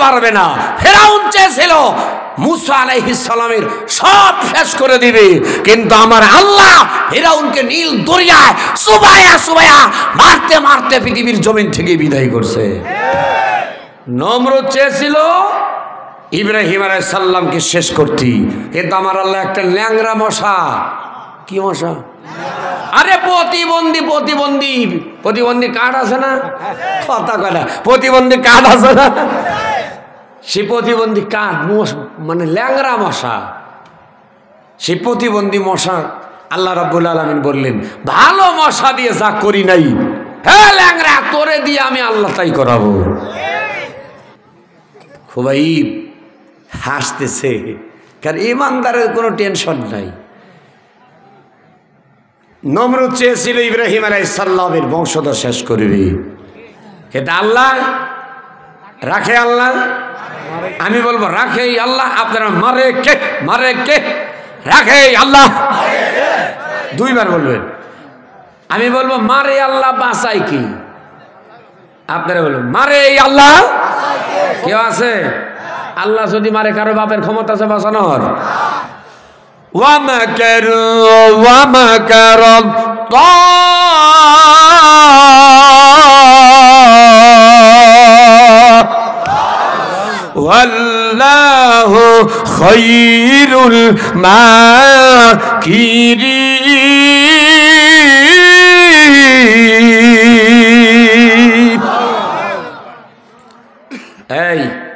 পারবে না। ফেরাউন চেয়েছিল মুসা আলাইহিস সালামের সব শেষ করে দিবে, কিন্তু আমার আল্লাহ ফেরাউনকে নীল দরিয়ায় সুবায়া সুবায়া মারতে মারতে পৃথিবীর জমিন থেকে বিদায় করছে। নমরুদ চেয়েছিল ইব্রাহিম আলাইহিস সালামকে শেষ করতে, কিন্তু আমার আল্লাহ একটা ল্যাংড়া মশা, কি মশা, আরে প্রতিবন্ধী প্রতিবন্ধী প্রতিবন্ধী কার্ড আছে না, কথা কয় প্রতিবন্ধী কার্ড আছে না, সে প্রতিবন্ধী কাঠ মানে ল্যাংরা মশা, সে প্রতিবন্ধী মশা আল্লাহ রাব্বুল আলামিন বললেন ভালো মশা দিয়ে যা করি নাই, হ্যাঁ ল্যাংরা তোরে দিয়ে আমি আল্লাহ তাই করাবো। খুবাইব হাসতেছে, কারণ ইমানদারের কোনো টেনশন নাই। নমরুদ চেয়েছিল ইব্রাহিম আলাইহিস সালামের বংশধর শেষ করবে, কিন্তু আল্লাহ রাখে, আল্লাহ আমি বলবো রাখে আল্লাহ, আপনারা মারে কে, মারে কে, রাখে আল্লাহ, দুইবার বলবেন। আমি বলবো মারে আল্লাহ, বাঁচাই কি, আপনারা বলবেন মারে আল্লাহ। কেউ আছে আল্লাহ যদি মারে কারো বাপের ক্ষমতা আছে বাঁচানোর? ওয়া মাকারু ওয়া মাকারাল্লাহ ওয়াল্লাহু খায়রুল মাকিরিন। এই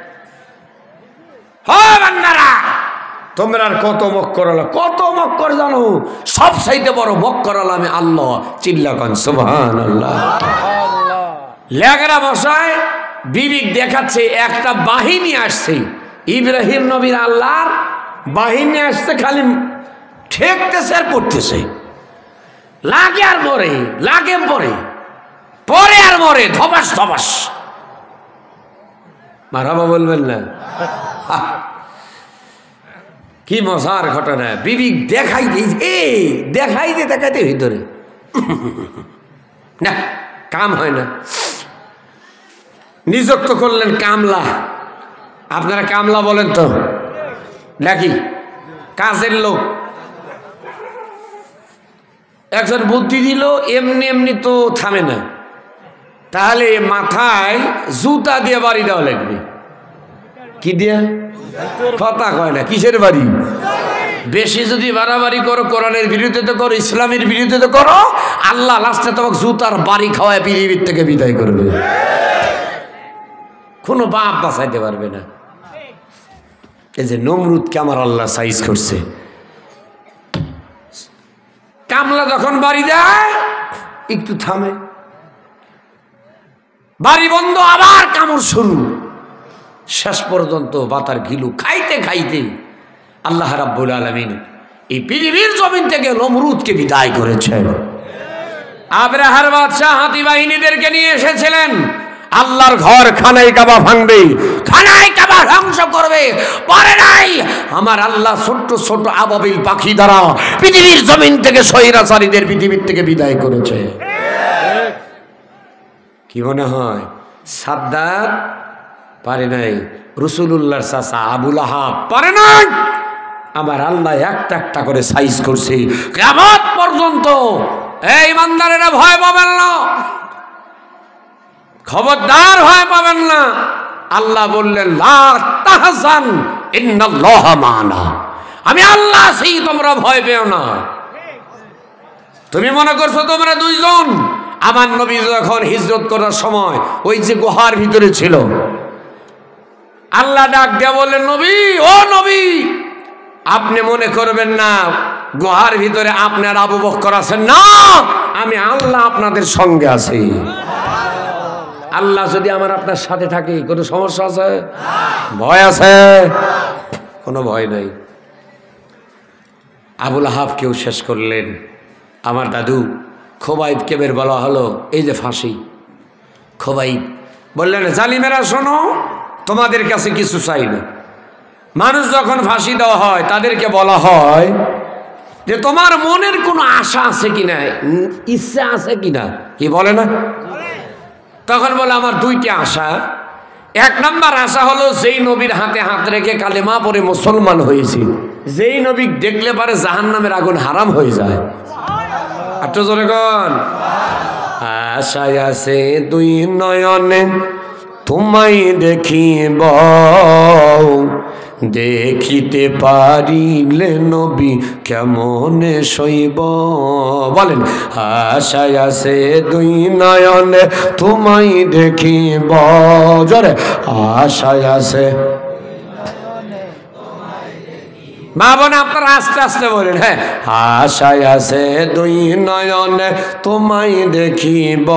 হয় বান্দারা, তোমরা আর কত মক্কর আল্লাহ, কত মক্কর জানো, সব চাইতে বড় মক্কর আল্লাহ আমি আল্লাহ। চিল্লা কন সুবহানাল্লাহ। লেগরা মশায় বিবিক দেখাচ্ছে একটা বাহিনী আসছে, ইব্রাহিম নবীর আল্লাহর বাহিনী আসছে, খালি ঠেকতেছে আর পড়তেছে, লাগে আর মরে, লাগে পরে, পরে আর মরে, ধবাস ধবাস। মারহাবা বলবেন না? কি মজার ঘটনা। বিবি দেখাই দিয়ে দেখাই দিয়ে দেখাইতে ভিতরে না কাম হয় না, নিযুক্ত করলেন কামলা। আপনারা কামলা বলেন তো নাকি? কাজের লোক একজন বুদ্ধি দিল, এমনি এমনি তো থামে না, তাহলে মাথায় জুতা দিয়ে বাড়ি দেওয়া লাগবে। কি দিয়ে? কথা কয় না, কিসের বাড়ি? বেশি যদি বাড়াবাড়ি করো, কোরআনের বিরুদ্ধে তো করো, ইসলামের বিরুদ্ধে তো করো, আল্লাহ লাস্টে তোমাকে জুতার বাড়ি খাওয়ায় পৃথিবীর থেকে বিদায় করবে, কোনো বাপ বাঁচাইতে পারবে না। এই যে নমরুদকে আমার আল্লাহ সাইজ করছে। কামলা যখন বাড়ি দেয় একটু থামে, বাড়ি বন্ধ, আবার কামড় শুরু, শেষ পর্যন্ত বাতার গিলু খাইতে খাইতে আল্লাহ রাব্বুল আলামিন এই পৃথিবীর জমিন থেকে নমরুদকে বিদায় করেছেন। আবরাহার বাদশাহ হাতি বাহিনীদেরকে নিয়ে এসেছিলেন, আল্লাহর ঘর খানায় কাবা ভাঙবে, খানায় কাবা ধ্বংস করবে, পারে নাই। আমার আল্লাহ ছোট্ট ছোট আবাবিল পাখি দ্বারা পৃথিবীর জমিন থেকে স্বৈরাচারীদের পৃথিবীর থেকে বিদায় করেছে। কি মনে হয় সাদ্দাত পারে নাই? রাসূলুল্লাহর চাচা আবুল আহাব পারে নাই? আমার আল্লাহ একটা একটা করে সাইজ করছে কিয়ামত পর্যন্ত। এই ইমানদারেরা ভয় পাবেন না, খবরদার ভয় পাবেন না। আল্লাহ বললেন লা তাহজান ইন্নাল্লাহা মা'ানা, আমি আল্লাহ আছি, তোমরা ভয় পেও না। তুমি মনে করছো তোমরা দুইজন? আমার নবী যখন হিজরত করার সময় ওই যে গুহার ভিতরে ছিল, আল্লাহ ডাক দিয়ে বললেন নবী, ও নবী, আপনি মনে করবেন না গুহার ভিতরে আপনার আবু বকর আছেন, না, আমি আল্লাহ আপনাদের সঙ্গে আছি। আল্লাহ যদি আমার আপনার সাথে থাকে কোনো সমস্যা আছে? ভয় আছে? কোনো ভয় নাই। আবুল আহাব কেউ শেষ করলেন। আমার দাদু খোবাইব কেবের বলা হলো এই যে ফাঁসি। খোবাইব বললেন জালিমেরা শোনো, তোমাদের কাছে কিছু চাই না। মানুষ যখন ফাঁসি দেওয়া হয় তাদেরকে বলা হয় যে তোমার মনের কোনো আশা আছে কিনা, ইচ্ছা আছে কিনা, কি বলে না? তখন বলে আমার দুইটা আশা, এক নাম্বার আশা হলো যেই নবীর হাতে হাত রেখে কালেমা পড়ে মুসলমান হয়েছি, যেই নবী দেখলে পারে জাহান্নামের আগুন হারাম হয়ে যায়। একটু জোরে কোন। আশায় আছে দুই নয়নে তোমায় দেখিব, দেখিতে পারিলে নবী কেমনে সইব। বলেন আশায় আছে দুই নয়নে তোমায় দেখিব, জোরে আশায় আছে। মা বোন আপনারা আস্তে আস্তে বলেন, হ্যাঁ। আশায় আছে দুই নয়নে তোমায় দেখিব,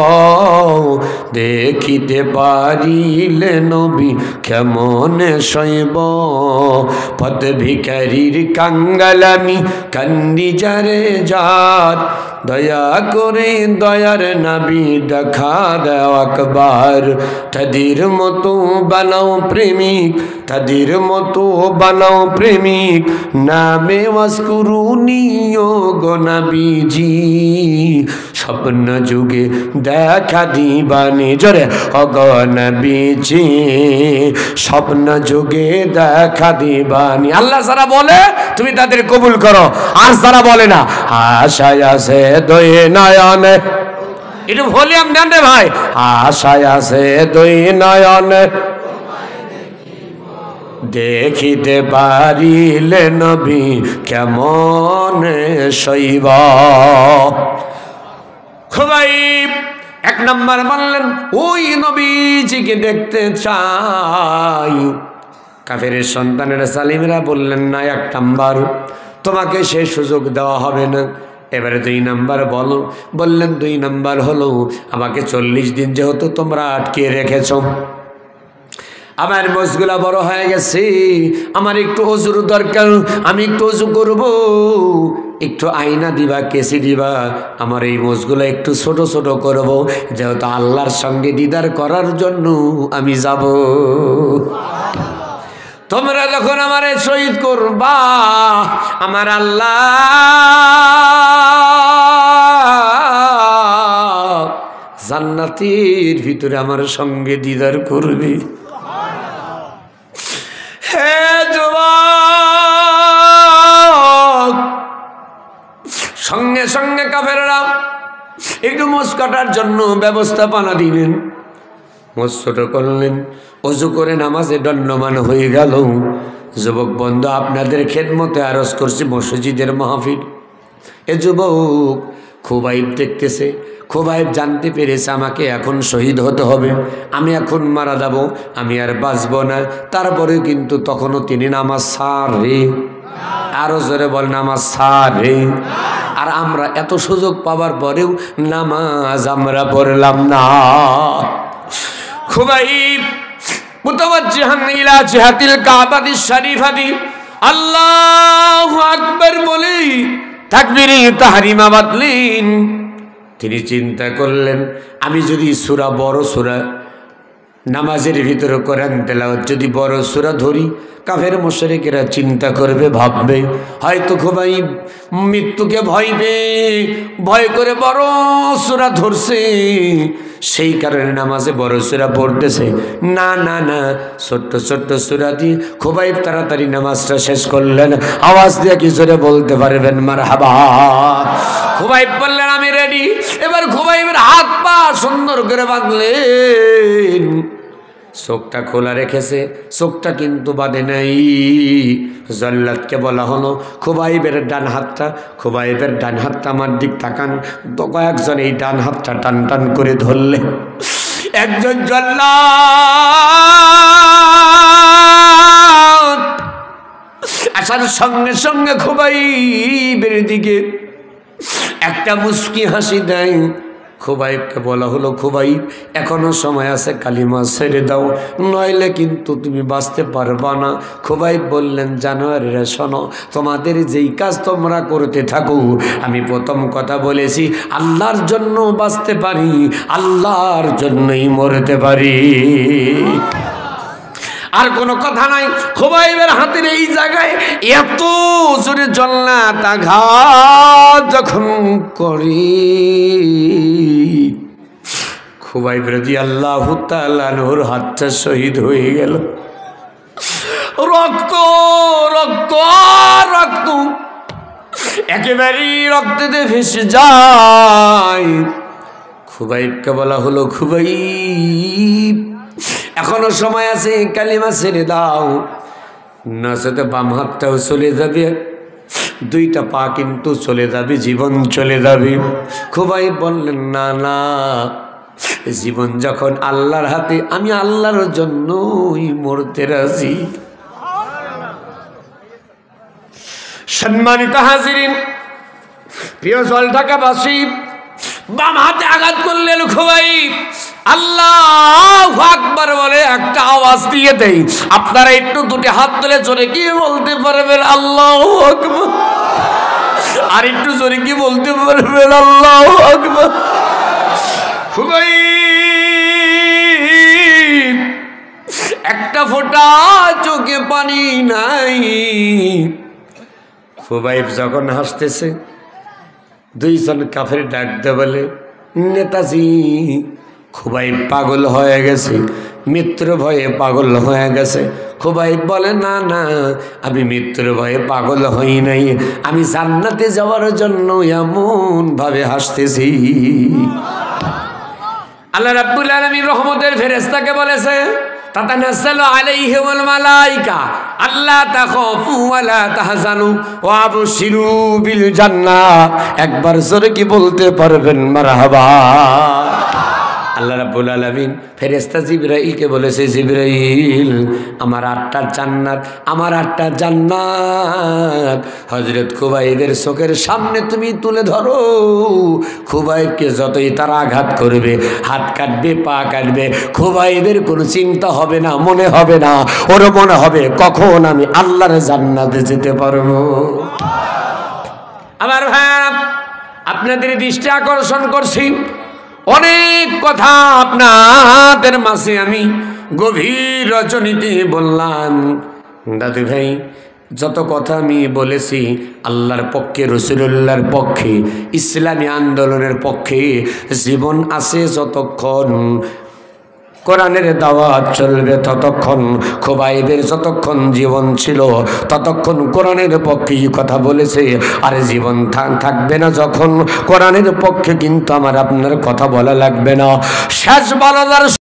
দেখিতে পারিলে নবী কেমনে সইব। পদ ভিখারির কাঙ্গালামি কান্দি যারে যাত, দয়া করে দয়ার নবী দেখা দাও একবার। তাদের মতো বানাও প্রেমিক, তাদের মতো বানাও প্রেমিক, নামে ওয়াজকুরুনিও গো নবীজি। স্বপ্ন যুগে দেখা দিবানি, জোরে ও গো নবীজি, স্বপ্ন যুগে দেখা দিবানি। আল্লাহ যারা বলে তুমি তাদের কবুল করো, আর যারা বলে না আশায় আছে দুই নয়নে। একটু ভলিউম দেন রে ভাই। আশায় আছে দুই নয়নে দেখিতে পারিলে নবী কেমনে সইব। খুবাইব এক নম্বর বললেন ওই নবীজিকে দেখতে চাই। কাফেরের সন্তানেরা সালিমরা বললেন না, এক নাম্বার তোমাকে সে সুযোগ দেওয়া হবে না। এবারে দুই নাম্বার বলো। বললেন দুই নাম্বার হলো আমাকে চল্লিশ দিন যেহেতু তোমরা আটকে রেখেছ, আমার মোজগুলা বড় হয়ে গেছে, আমার একটু অজুর দরকার, আমি একটু অজু করব, একটু আয়না দিবা, কেসি দিবা, আমার এই মোজগুলা একটু ছোট ছোট করব, যেহেতু আল্লাহর সঙ্গে দিদার করার জন্য আমি যাব। তোমরা যখন আমারে শহীদ করবা, আমার আল্লাহ জান্নাতের ভিতরে আমার সঙ্গে দিদার করবে। হে যুবক, সঙ্গে সঙ্গে কাফেররা একটু মোজ কাটার জন্য ব্যবস্থাপনা দিলেন, মোজ ছোট করলেন, অজু করে নামাজে দণ্ডমান হয়ে গেল। যুবক বন্ধু, আপনাদের খেদমতে আরজ করছি মসজিদের মাহফিল। এ যুবক খুবাইব দেখতেছে, খুবাইব জানতে পেরেছে আমাকে এখন শহীদ হতে হবে, আমি এখন মারা যাব, আমি আর বাঁচব না। তারপরে কিন্তু তখনও তিনি নামাজ সারে, আরো জোরে বল নামাজ সারে। আর আমরা এত সুযোগ পাওয়ার পরেও নামাজ আমরা পড়লাম না। খুবাইব মুতাওয়াজ্জিহান ইলা জিহাতিল কাবাতি শরীফাতি আল্লাহু আকবার বলে তাকবীরে তাহরিমা বাদলেন। তিনি চিন্তা করলেন আমি যদি সূরা বড় সূরা নামাজের ভিতরে কোরআন তেলাওয়াত যদি বড় সূরা ধরি, কাফের মুশরিকেরা চিন্তা করবে, ভাববে হয়তো খুবাইব মৃত্যুকে ভয় পেয়ে ভয় করে বড় সূরা ধরছে, সেই কারণে নামাজে বড় সূরা পড়তেছে। না না না, ছোট্ট ছোট্ট সূরা দিয়ে খুবাইব তাড়াতাড়ি নামাজটা শেষ করলেন। আওয়াজ দিয়ে কি জোরে বলতে পারবেন মারহাবা? খুবাইব বললেন আমি রেডি। এবার খুবাইবের হাত পা সুন্দর করে বাঁধলেন, চোখটা খোলা রেখেছে, চোখটা কিন্তু বাঁধে নাই। জল্লাদকে বলা হলো খুবাইবের ডান হাতটা, খুবাইবের ডান হাতটা আমার দিক তাকান। তো কয়েকজন এই ডান হাতটা টান টান করে ধরলে, একজন জল্লাদ আসার সঙ্গে সঙ্গে খুবাইবের দিকে একটা মুস্কি হাসি দেয়। খুবাইবকে বলা হলো খুবাইব এখনো সময় আছে, কালিমা ছেড়ে দাও, নইলে কিন্তু তুমি বাঁচতে পারবা না। খুবাইব বললেন জানোয়ারেরা শোনো, তোমাদের যেই কাজ তোমরা করতে থাকো, আমি প্রথম কথা বলেছি আল্লাহর জন্য বাঁচতে পারি, আল্লাহর জন্যই মরতে পারি, আর কোনো কথা নাই। খুবাইবের হাতের এই জায়গায় এত জোরে জল্লাদ আঘাত যখন করি, খুবাইব রাদিয়াল্লাহু তাআলা আনহুর হাতটা শহীদ হয়ে গেল। রক্ত রক্ত রক্ত একেবারেই রক্তেতে ভেসে যায়। খুবাইবকে বলা হলো, খুবাইব এখনো সময় আছে, কালিমা ছেড়ে দাও, নচেতে বাম হাতটাও চলে যাবে, দুইটা পা কিন্তু চলে যাবে, জীবন চলে যাবে। খুবাইব বললেন, না না, জীবন যখন আল্লাহর হাতে, আমি আল্লাহর জন্যই মরতে রাজি। সম্মানিত হাজিরিন, প্রিয় জলঢাকাবাসী, বাম হাতে আঘাত করলেন খুবাইব, আল্লাহু আকবার বলে একটা আওয়াজ দিয়ে দেই। আপনারা একটু দুটি হাত তুলে জোরে কি বলতে পারবেন আল্লাহু আকবার? আর একটু জোরে কি বলতে পারবেন আল্লাহু আকবার? খুবাইব একটা ফোঁটা চোখে পানি নাই। খুবাইব যখন হাসতেছে, দুইজন কাফের ডাকতে বলে, নেতাজি খুবাইব পাগল হয়ে গেছে, মৃত্যুর ভয়ে পাগল হয়ে গেছে। খুবাইব বলে, না না, আমি মৃত্যুর ভয়ে পাগল হই নাই, আমি জান্নাতে যাওয়ার জন্য এমন ভাবে হাসতেছি। আল্লাহ রাব্বুল আলামিন রহমতের ফেরেশতাকে বলেছে, তাতানাজ্জালু আলাইহিমুল মালাইকা আল্লা তাখাফু ওয়া লা তাহজানু ওয়া আবশিরু বিল জান্নাহ। একবার জোরে কি বলতে পারবেন মারহাবা? আল্লাহ রাব্বুল আলামিন ফেরেশতা জিবরাইলকে বলেছে, জিবরাইল আমার আটটা জান্নাত, আমার আটটা জান্নাত হযরত খুবাইবের চোখের সামনে তুমি তুলে ধরো। খুবাইবকে যতই তারা আঘাত করবে, হাত কাটবে, পা কাটবে, খুবাইবের কোনো চিন্তা হবে না, মনে হবে না, ওর মনে হবে কখন আমি আল্লাহর জান্নাতে যেতে পারবো। আমার ভাইরা, আপনাদের দৃষ্টি আকর্ষণ করছি, অনেক কথা আপনাদের মাঝে আমি গভীর রজনীতে বললাম। দাদু ভাই, যত কথা আমি বলেছি আল্লাহর পক্ষে, রাসূলুল্লাহর পক্ষে, ইসলামী আন্দোলনের পক্ষে, জীবন আছে যতক্ষণ কোরআনের দাওয়াত চলবে ততক্ষণ, খুবাইবের যতক্ষণ জীবন ছিল ততক্ষণ কোরআনের পক্ষেই কথা বলেছে। আর জীবন থাকবে না যখন, কোরআনের পক্ষে কিন্তু আমার আপনার কথা বলা লাগবে না। শেষ বলার